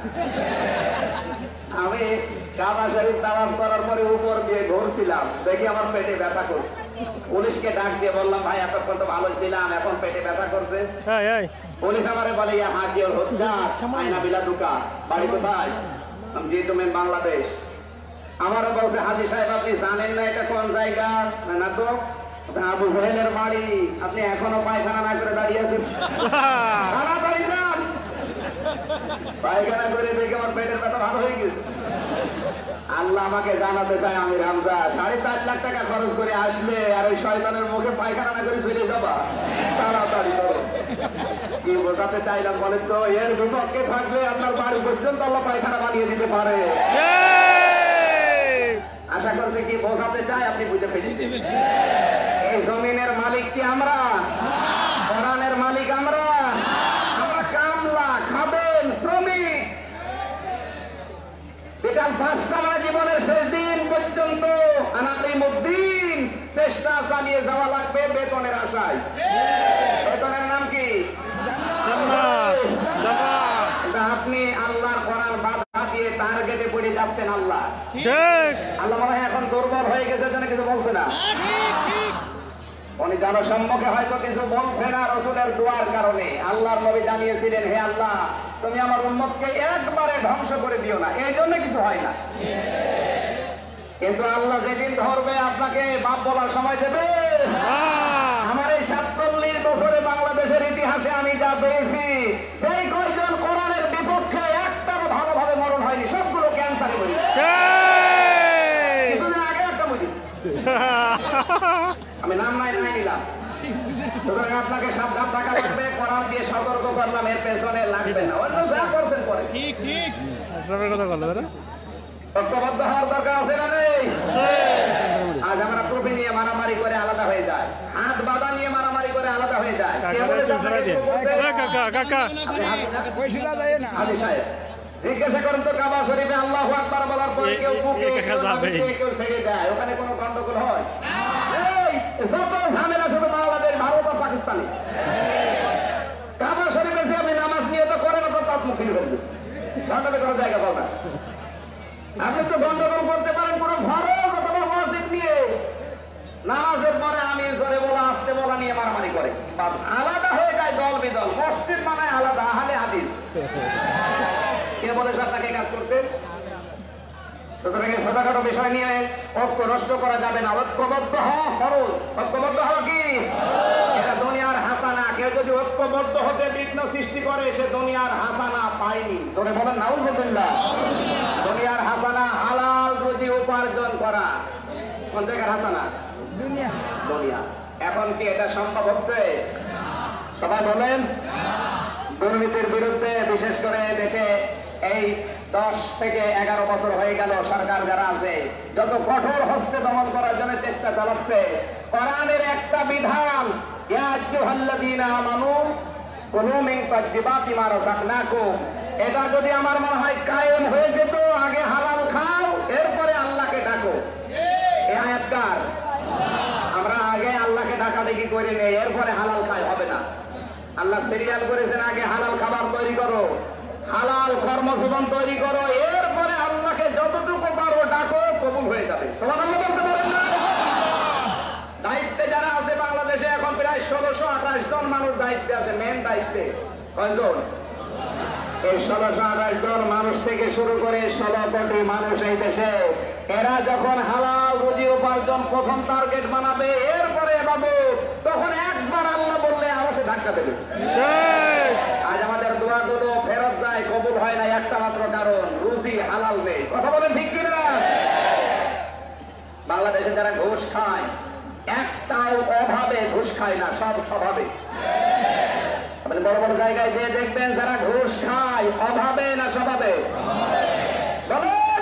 আমি কাবা শরীফ তাওয়াফ করার পরে উপর দিয়ে ঘুরছিলাম, দেখি আমার পেটে ব্যথা করছে। পুলিশকে ডাক দিয়ে বললাম, ভাই এতক্ষণ তো ভালো ছিলাম, এখন পেটে ব্যথা করছে। পুলিশ আমারে বলে, ইয়া হাজি ওর হচ্ছে আয়না বিলা ঢুকা, বাড়ি কোথায়? জি তুমি বাংলাদেশ। আমারও বলছে, হাজি সাহেব আপনি জানেন না এটা কোন জায়গা? না তো। আবু জেহেলের বাড়ি, আপনি এখনো পায়খানা না করে দাঁড়িয়ে আছেন, তাড়াতাড়ি যান। পায়খানা করে দেখে আমার পেটের ব্যথা ভালো হয়ে গেছে। আল্লাহ আমাকে জানাতে চায়, আমি রামজা 4.5 লাখ টাকা খরচ করে আসলে আর ওই শয়তানের মুখে পায়খানা না করে চলে যাবা, তাড়াতাড়ি করো। কি বোঝাতে চাইলাম বলেন তো? এর বিপক্ষে থাকলে আপনার বাড়ি পর্যন্ত আল্লাহ পায়খানা বানিয়ে দিতে পারে। আশা করছি কি বোঝাতে চাই আপনি বুঝে ফেলেছেন। এই জমিনের মালিক কি আমরা? কোরআনের মালিক আমরা? আমরা কামলা, খাবেন, শ্রমিক। বিকাল 5টা মানে জীবনের শেষ দিন পর্যন্ত আনালিমুদ্দিন চেষ্টা চালিয়ে যাওয়া লাগবে বেতনের আশায়। বেতনের নাম কি? আপনি আল্লাহর কোরআন বাধা দিয়ে টার্গেটে পড়ে যাচ্ছেন। আল্লাহ আল্লাহ মনে হয় এখন দুর্বল হয়ে গেছে, জন্য কিছু বলছে না। উনি জনসম্মুখে হয়তো কিছু বলছে না রাসূলের দোয়ার কারণে। আল্লাহর নবী জানিয়েছিলেন, হে আল্লাহ তুমি আমার উম্মতকে একবারে ধ্বংস করে দিও না, এই জন্য কিছু হয় না। কিন্তু আল্লাহ যেদিন ধরবে আপনাকে বাপ বলার সময় দেবে। আমার এই 47 বছরে বাংলাদেশের ইতিহাসে আমি যা পেয়েছি, যেই কয়জন কোরআনের বিপক্ষে একটারও ভালোভাবে মরণ হয়নি, সবগুলো ক্যান্সারে মরে গেছে। কিছুদিন আগে একটা বুঝি আমি নাম নাই নিলাম। সুতরাং আপনাকে সাবধান থাকা লাগবে। কোরআন দিয়ে সতর্ক করলাম, এর পেছনে লাগবে না। অন্য যা করছেন পরে। ঠিক ঠিক কথা বললেন। ঐক্যবদ্ধ হওয়ার দরকার আছে না নেই? আজ আমরা ট্রফি নিয়ে মারামারি করে আলাদা হয়ে যায়, হাত বাঁধা নিয়ে মারামারি করে আলাদা হয়ে যায়। জিজ্ঞাসা করুন তো, কাবা শরীফে আল্লাহু আকবার বলার পরে কেউ বুকে কেউ ছেড়ে দেয়, ওখানে কোনো গন্ডগোল হয়? যত ঝামেলা শুধু বাংলাদেশ, ভারত আর পাকিস্তানে। কাবা শরীফে যে আপনি নামাজ নিয়ে তো করেন, তো তাজমুখী করবে, গন্ডগোল করার জায়গা পাবে। আপনি তো গন্ডগোল করতে পারেন কোন ফরজ অথবা ওয়াজিব নিয়ে। নামাজের পরে আমি জোরে বলা আসতে বলা নিয়ে মারামারি করে আলাদা হয়ে যায় দল বিদল। মসজিদ বানায় আলাদা, আহলে হাদিস। কে বলেছে আপনাকে কাজ করতে? সুতরাং ছোটখাটো বিষয় নিয়ে ঐক্য নষ্ট করা যাবে না। ঐক্যবদ্ধ হওয়া ফরজ। ঐক্যবদ্ধ হওয়া কি? এটা দুনিয়ার হাসানা। কেউ যদি ঐক্যবদ্ধ হতে বিঘ্ন সৃষ্টি করে, সে দুনিয়ার হাসানা পায়নি। জোরে বলেন নাউজুবিল্লাহ। দুনিয়ার হাসানা হালাল রুজি উপার্জন করা। কোন জায়গার হাসানা? দুনিয়া। এখন কি এটা সম্ভব হচ্ছে? সবাই বলেন। দুর্নীতির বিরুদ্ধে বিশেষ করে দেশে এই 10 থেকে 11 বছর হয়ে গেল সরকার যারা আছে, যত কঠোর হস্তে দমন করার জন্য চেষ্টা চালাচ্ছে। কোরআনের একটা বিধান, ইয়া আইয়ুহাল্লাযীনা আমানু কুলু মিন তাইয়্যিবাতি মা রাযাকনাকুম, এটা যদি আমার মনে হয় কায়েম হয়ে যেত, আগে হালাল খাও এরপরে আল্লাহকে ডাকো। এই আয়াতকার আমরা আগে আল্লাহকে ডাকাডাকি করে নেই, এরপরে হালাল খাই হবে না। আল্লাহ সিরিয়াল করেছেন, আগে হালাল খাবার তৈরি করো, হালাল কর্মজীবন তৈরি করো, এরপরে আল্লাহকে যতটুকু পারো ডাকো, কবুল হয়ে যাবে। সুবহানাল্লাহ বলতে পারেন না? দায়িত্বে যারা আছে বাংলাদেশে এখন প্রায় 1628 জন মানুষ দায়িত্বে আছে। মেন দায়িত্বে কয়জন? এই 1628 জন মানুষ থেকে শুরু করে 16 কোটি মানুষ এই দেশে। এরা যখন হালাল রুজি উপার্জন প্রথম টার্গেট বানাবে, এরপরে বাবু তখন একবার আল্লাহ বললে আরো সে ধাক্কা দেবে। আজ আমাদের দোয়াগুলো ফেরত যায়, কবুল হয় না, একটা মাত্র কারণ, রুজি হালাল নেই। কথা বলেন ঠিক কিনা? বাংলাদেশে যারা ঘুষ খায়, একটাও অভাবে ঘুষ খায় না, সব স্বভাবে। আপনি বড় বড় জায়গায় যে দেখবেন যারা ঘুষ খায়, অভাবে না স্বভাবে? বলেন।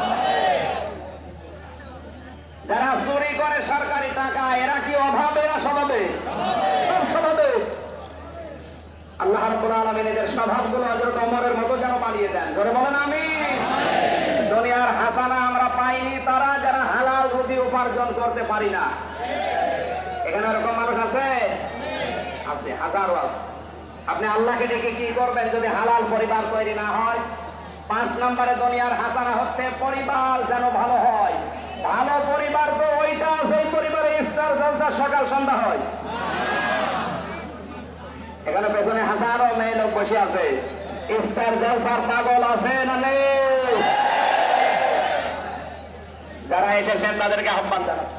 যারা চুরি করে সরকারি টাকা, এরা কি অভাবে না স্বভাবে? সব স্বভাবে। আল্লাহ রাব্বুল আলামিন এদের স্বভাবগুলো হযরত ওমরের মতো যেন বানিয়ে দেন। জোরে বলেন আমিন। দুনিয়ার হাসানা আমরা পাইনি তারা যারা হালাল রুজি উপার্জন করতে পারি না। এখানে এরকম মানুষ আছে? আছে, হাজারো আছে। আপনি আল্লাহকে ডেকে কি করবেন যদি হালাল পরিবার তৈরি না হয়? 5 নম্বরে দুনিয়ার হাসানা হচ্ছে পরিবার যেন ভালো হয়। ভালো পরিবার তো ওইটা, সেই পরিবারে স্টার জলসা সকাল সন্ধ্যা হয়। এখানে পেছনে হাজারো মেয়ে লোক বসে আছে, স্টার জলসার পাগল আছে না নেই? যারা এসেছেন তাদেরকে আহ্বান জানাচ্ছি।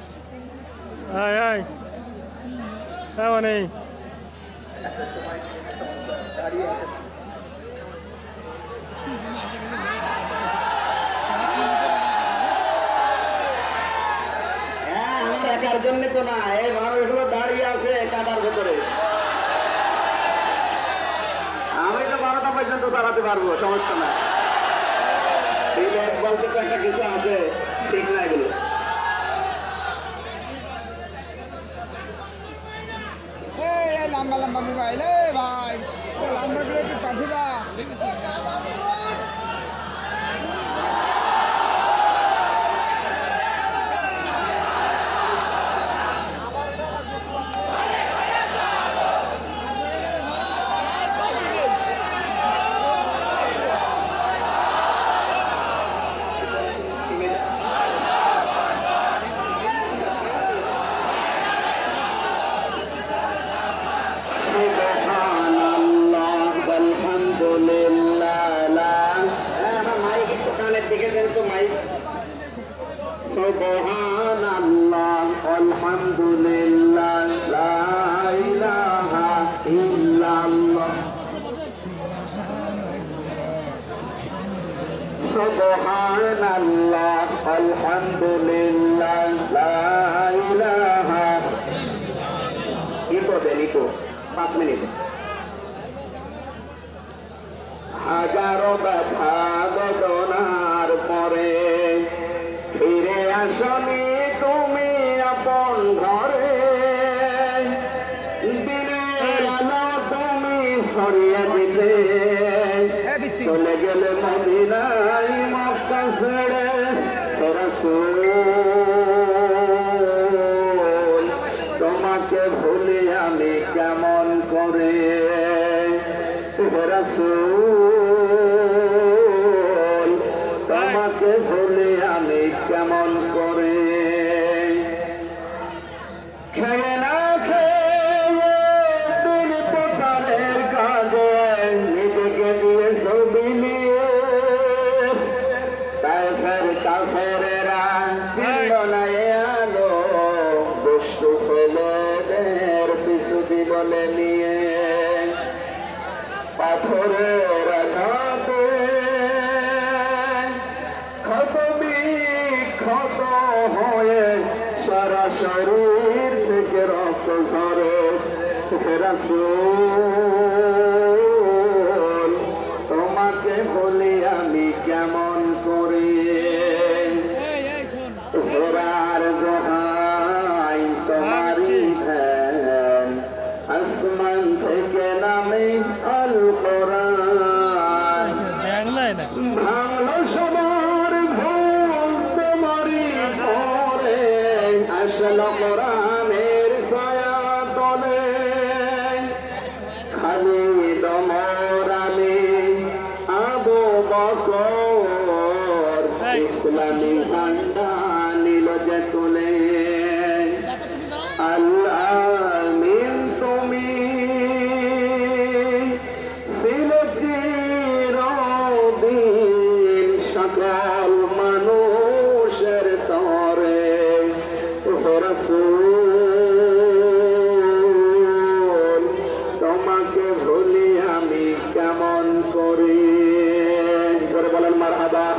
আমার একার জন্য তো না, এই মানুষগুলো দাঁড়িয়ে আছে কাটার ভেতরে। পর্যন্ত চালাতে পারবো, সমস্যা না। বিবেক বলতে তো একটা কিছু আছে, ঠিক না এগুলো? লম্বা লম্বা মোবাইল ভাই, লম্বা করে একটু পাশে দা। সুবহানাল্লাহ আলহামদুলিল্লাহ লা ইলাহা ইল্লাল্লাহ সুবহানাল্লাহ আলহামদুলিল্লাহ লা ইলাহা। Echo then, echo 5 minute. হাজারো ব্যথা বেদনার পরে ফিরে আসনি তুমি আপন ঘরে, দিনের আলো তুমি সরিয়ে দিতে চলে গেলে মদিনায় মক্কা ছেড়ে। হে রাসূল তোমাকে ভুলি আমি কেমন করে, হে রাসূল তোমাকে ভুলি আমি কেমন করে। খেয়ে না খেয়ে দিন প্রচারের কাজে নিজেকে দিয়ে ছবি নিয়ে কাফেরেরা চিনল না এ আলো, দুষ্ট ছেলেদের পিছু বলে নিয়ে পাথরের আঘাতে ক্ষত বিক্ষত হয়ে সারা শরীর থেকে রক্ত ঝরে। হে রাসূল তোমাকে বলি আমি কেমন করে, ঘোড়ার দোহাই তোমারই ধ্যান, আসমান থেকে নামে আল কোরআন, ভাঙলো সবার ভুল তোমারই পরে, আসলো কোরআনের ছায়া তলে, খালিদ ওমর আলী আবু বকর ইসলামী ঝান্ডা নিল যে তুলে। আল্লাহ আমিন তুমি ছিলে চিরদিন সকল মানুষের তরে। হে রাসূল তোমাকে ভুলি আমি কেমন করি। করে বলেন মারহাবা।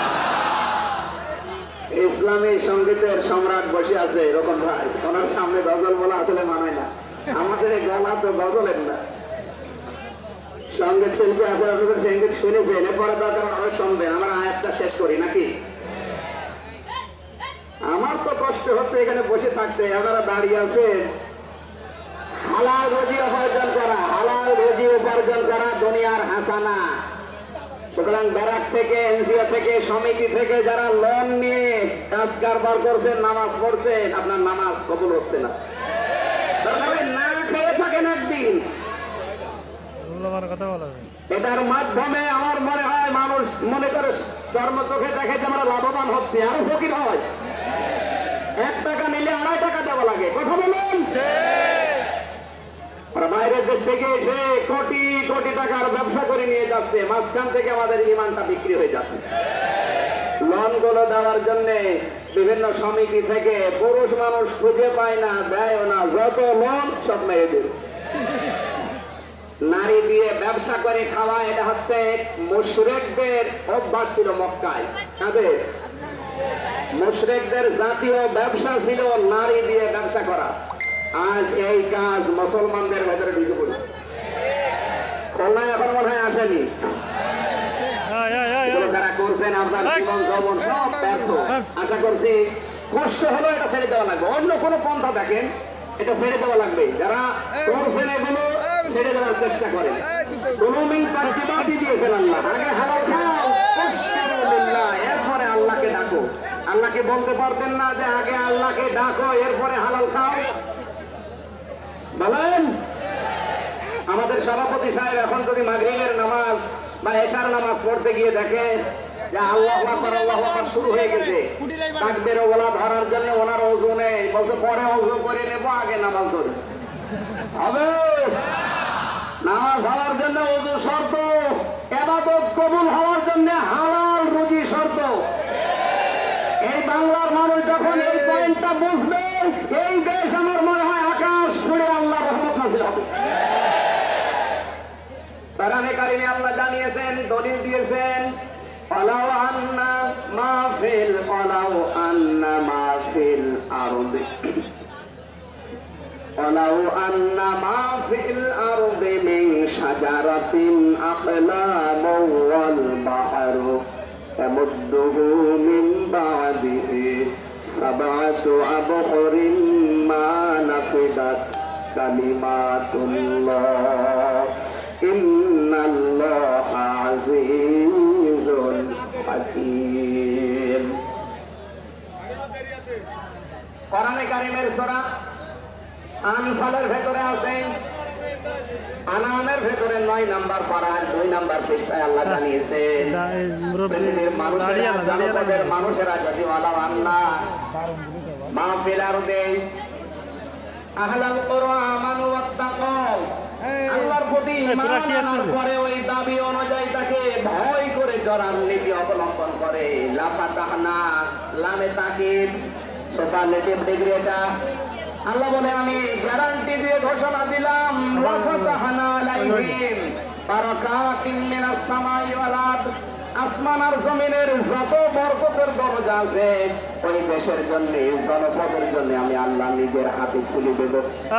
ইসলামী সঙ্গীতের সম্রাট বসে আছে এরকম ভাই, ওনার সামনে গজল বলা আসলে মানায় না, আমাদের এই গলা তো গজলের না। সঙ্গীত শিল্পী আছে, আপনাদের সঙ্গীত শুনেছেন, এরপরে দরকার আরো শুনবেন। আমার আয়াতটা শেষ করি নাকি? আমার তো কষ্ট হচ্ছে এখানে বসে থাকতে, আপনারা দাঁড়িয়ে আছেন। হালাল রুজি উপার্জন করা, হালাল রুজি উপার্জন করা দুনিয়ার হাসানা। সুতরাং ব্যারাক থেকে, এনজিও থেকে, সমিতি থেকে যারা লোন নিয়ে কাজ কারবার করছেন, নামাজ পড়ছেন, আপনার নামাজ কবুল হচ্ছে না। না খেয়ে থাকেন একদিন, এটার মাধ্যমে আমার মনে হয় মানুষ মনে করে চর্ম চোখে দেখে যে আমরা লাভবান হচ্ছে, আরো ফকির হয়। 1 টাকা নিলে 2.5 টাকা দেওয়া লাগে, কথা বলুন। বাইরের দেশ থেকে এসে কোটি কোটি টাকার ব্যবসা করে নিয়ে যাচ্ছে, মাঝখান থেকে আমাদের ইমানটা বিক্রি হয়ে যাচ্ছে। লোন গুলো দেওয়ার জন্য বিভিন্ন সমিতি থেকে পুরুষ মানুষ খুঁজে পায় না, দেয় না, যত লোন সব মেয়েদের। নারী দিয়ে ব্যবসা করে খাওয়া, এটা হচ্ছে মুশরিকদের অভ্যাস ছিল মক্কায়। তাদের মুশরিকদের জাতীয় ব্যবসা ছিল নারী দিয়ে ব্যবসা করা। আজ এই কাজ মুসলমানদের ভেতরে ঢুকে পড়েছে। খুলনায় এখন মনে হয় আসে আসেনি? এগুলো যারা করছেন আপনার জীবন যৌবন সব ব্যর্থ। আশা করছি কষ্ট হলো এটা ছেড়ে দেওয়া লাগবে, অন্য কোনো পন্থা দেখেন এটা ছেড়ে দেওয়া লাগবে। যারা করছেন এগুলো ছেড়ে দেওয়ার চেষ্টা করেন। দিয়েছেন আল্লাহ, আগে হালাল খাও, এরপরে আল্লাহকে ডাকো। আল্লাহকে বলতে পারতেন না যে আগে আল্লাহকে ডাকো এরপরে হালাল খাও? বলেন। আমাদের সভাপতি সাহেব এখন যদি মাগরিবের নামাজ বা এশার নামাজ পড়তে গিয়ে দেখে যে আল্লাহু আকবার আল্লাহু আকবার শুরু হয়ে গেছে, তাকবীরের ওলা ধরার জন্য ওনার ওযু নেই, বলছে পরে ওযু করে নেব, আগে নামাজ ধরে হবে। নামাজ হওয়ার জন্য ওযু শর্ত, ইবাদত কবুল হওয়ার জন্য হালাল রুজি শর্ত। এই বাংলার মানুষ যখন এই পয়েন্টটা বুঝবে, এই দেশ আমার মনে হয় আকাশ ফুঁড়ে আল্লাহর রহমত নাযিল হবে। কোরআনে কারিমে আল্লাহ জানিয়েছেন, দলিল দিয়েছেন, ওয়ালাউ আন্না মা ফিল আরদি ওয়ালাউ আন্না মা ফিল আরদি মিন শাজারাতিন আকলামু ওয়াল বাহরু ইয়ামুদ্দুহু মিন বা'দিহি সাবআতু আবহুরিন মা নাফিদাত কালিমাতুল্লাহ ইন্নাল্লাহা আজিজুন হাকীম। কোরআনে কারীমের সূরা আনফালের ভেতরে আছে, আনামের ভেতরে 9 নাম্বার পারার 2 নাম্বার পৃষ্ঠায় আল্লাহ জানিয়েছেন, পৃথিবীর মানুষেরা, জনপদের মানুষেরা যদি ওয়ালাউ আন্না মা ফিল আরদি আহলাল কুরআ আমানু ওয়াত্তাকাউ, আল্লাহর প্রতি ঈমান আনার পরে ওই দাবি অনুযায়ী তাকে ভয় করে চলার নীতি অবলম্বন করে, লাফাতাহনা, লামে তাকিদ, সুপারলেটিভ ডিগ্রি এটা। আল্লাহ বলে আমি গ্যারান্টি দিয়ে ঘোষণা দিলাম, লাফাতাহনা আলাইহিম বারাকাতিন মিনাস সামাই ওয়াল আরদ, আসমান আর জমিনের যত বরকতের দরজা আছে ওই দেশের জন্য, জনপদের জন্য আমি আল্লাহ নিজের হাতে খুলে দেব।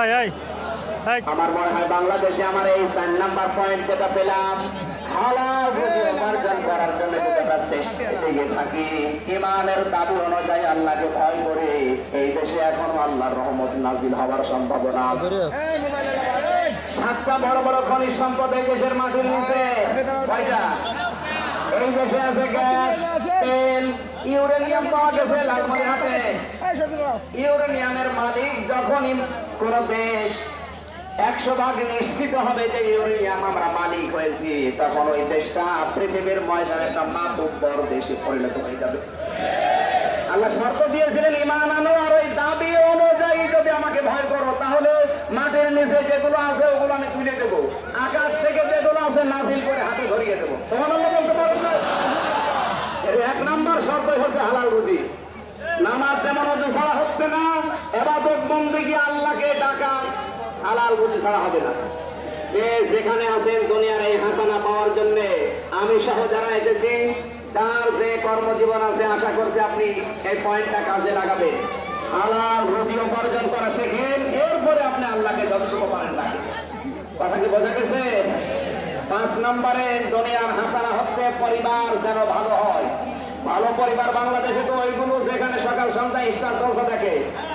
আমার মনে হয় বাংলাদেশে আমার এই 4 নাম্বার পয়েন্ট যেটা পেলাম, হালাল রুজি উপার্জন করার জন্য যদি আমরা চেষ্টা করে থাকি, ঈমানের দাবি অনুযায়ী আল্লাহকে ভয় করে, এই দেশে এখন আল্লাহর রহমত নাজিল হওয়ার সম্ভাবনা আছে। 7টা বড় বড় খনিজ সম্পদ এই দেশের মাটির নিচে। কয়টা? এই দেশে আছে গ্যাস, তেল, ইউরেনিয়াম পাওয়া গেছে লালমনিরহাটে। ইউরেনিয়ামের মালিক যখন কোন দেশ 100% নিশ্চিত হবে যে ইউরেনিয়াম আমরা মালিক হয়েছি, তখন ওই দেশটা পৃথিবীর ময়দানে একটা মাতুব্বর দেশে পরিণত হয়ে যাবে। আল্লাহ শর্ত দিয়েছিলেন, ঈমান আনো আর ওই দাবি অনুযায়ী যদি আমাকে ভয় করো, তাহলে মাটির নিচে যেগুলো আছে ওগুলো আমি তুলে দেবো, আকাশ থেকে যেগুলো আছে নাজিল করে হাতে ধরিয়ে দেবো। সুবহানাল্লাহ বলতে পারেন না? এর 1 নাম্বার শর্ত হচ্ছে হালাল রুজি। নামাজ যেমন ওযু ছাড়া হচ্ছে না, ইবাদত বন্দেগী আল্লাহকে ডাকা হালাল রুজি ছাড়া হবে না। যে যেখানে আছেন দুনিয়ার এই হাসানা পাওয়ার জন্য, আমি সহ যারা এসেছি, যার যে কর্মজীবন আছে, আশা করছি আপনি এই পয়েন্টটা কাজে লাগাবেন। হালাল রুজি উপার্জন করা শেখেন, এরপরে আপনি আল্লাহকে যতটুকু পারেন ডাকেন। কথা কি বোঝা গেছে? 5 নম্বরে দুনিয়ার হাসানা হচ্ছে পরিবার যেন ভালো হয়। ভালো পরিবার বাংলাদেশে তো ওইগুলো যেখানে সকাল সন্ধ্যা ইফতার চলছে দেখে।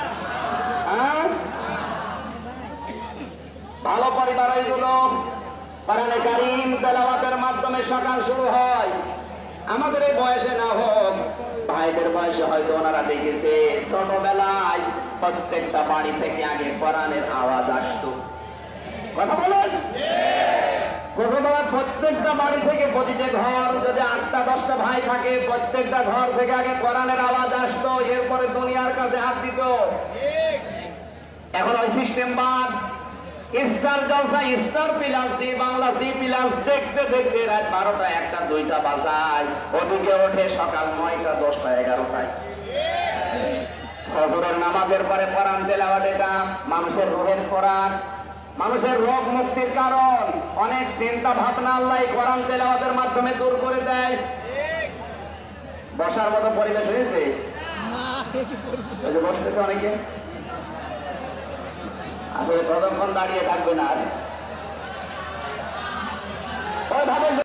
ভালো পরিবার ওইগুলো কোরআনে কারীম তেলাওয়াতের মাধ্যমে সকাল শুরু হয়। আমাদের এই বয়সে না হোক, ভাইদের বয়সে হয়তো ওনারা দেখেছে ছোটবেলায় প্রত্যেকটা বাড়ি থেকে আগে কোরআনের আওয়াজ আসতো। কথা বলেন? ছোটবেলায় প্রত্যেকটা বাড়ি থেকে, প্রতিটা ঘর যদি 8টা 10টা ভাই থাকে, প্রত্যেকটা ঘর থেকে আগে কোরআনের আওয়াজ আসতো, এরপরে দুনিয়ার কাছে হাত দিত। এখন ওই সিস্টেম বাদ। Star Jalsha, Star plus, Zee Bangla, Zee plus দেখতে দেখতে রাত 12টা 1টা 2টা বাজায়, ওদিকে ওঠে সকাল 9টা 10টা 11টায়। ফজরের নামাজের পরে কোরআন তেলাওয়াত, এটা মানুষের রুহের খোরাক, মানুষের রোগ মুক্তির কারণ। অনেক চিন্তা ভাবনা আল্লাহ কোরআন তেলাওয়াতের মাধ্যমে দূর করে দেয়। বসার মতো পরিবেশ হয়েছে, বসতেছে অনেকে, আসলে কতক্ষণ দাঁড়িয়ে থাকবে না আর।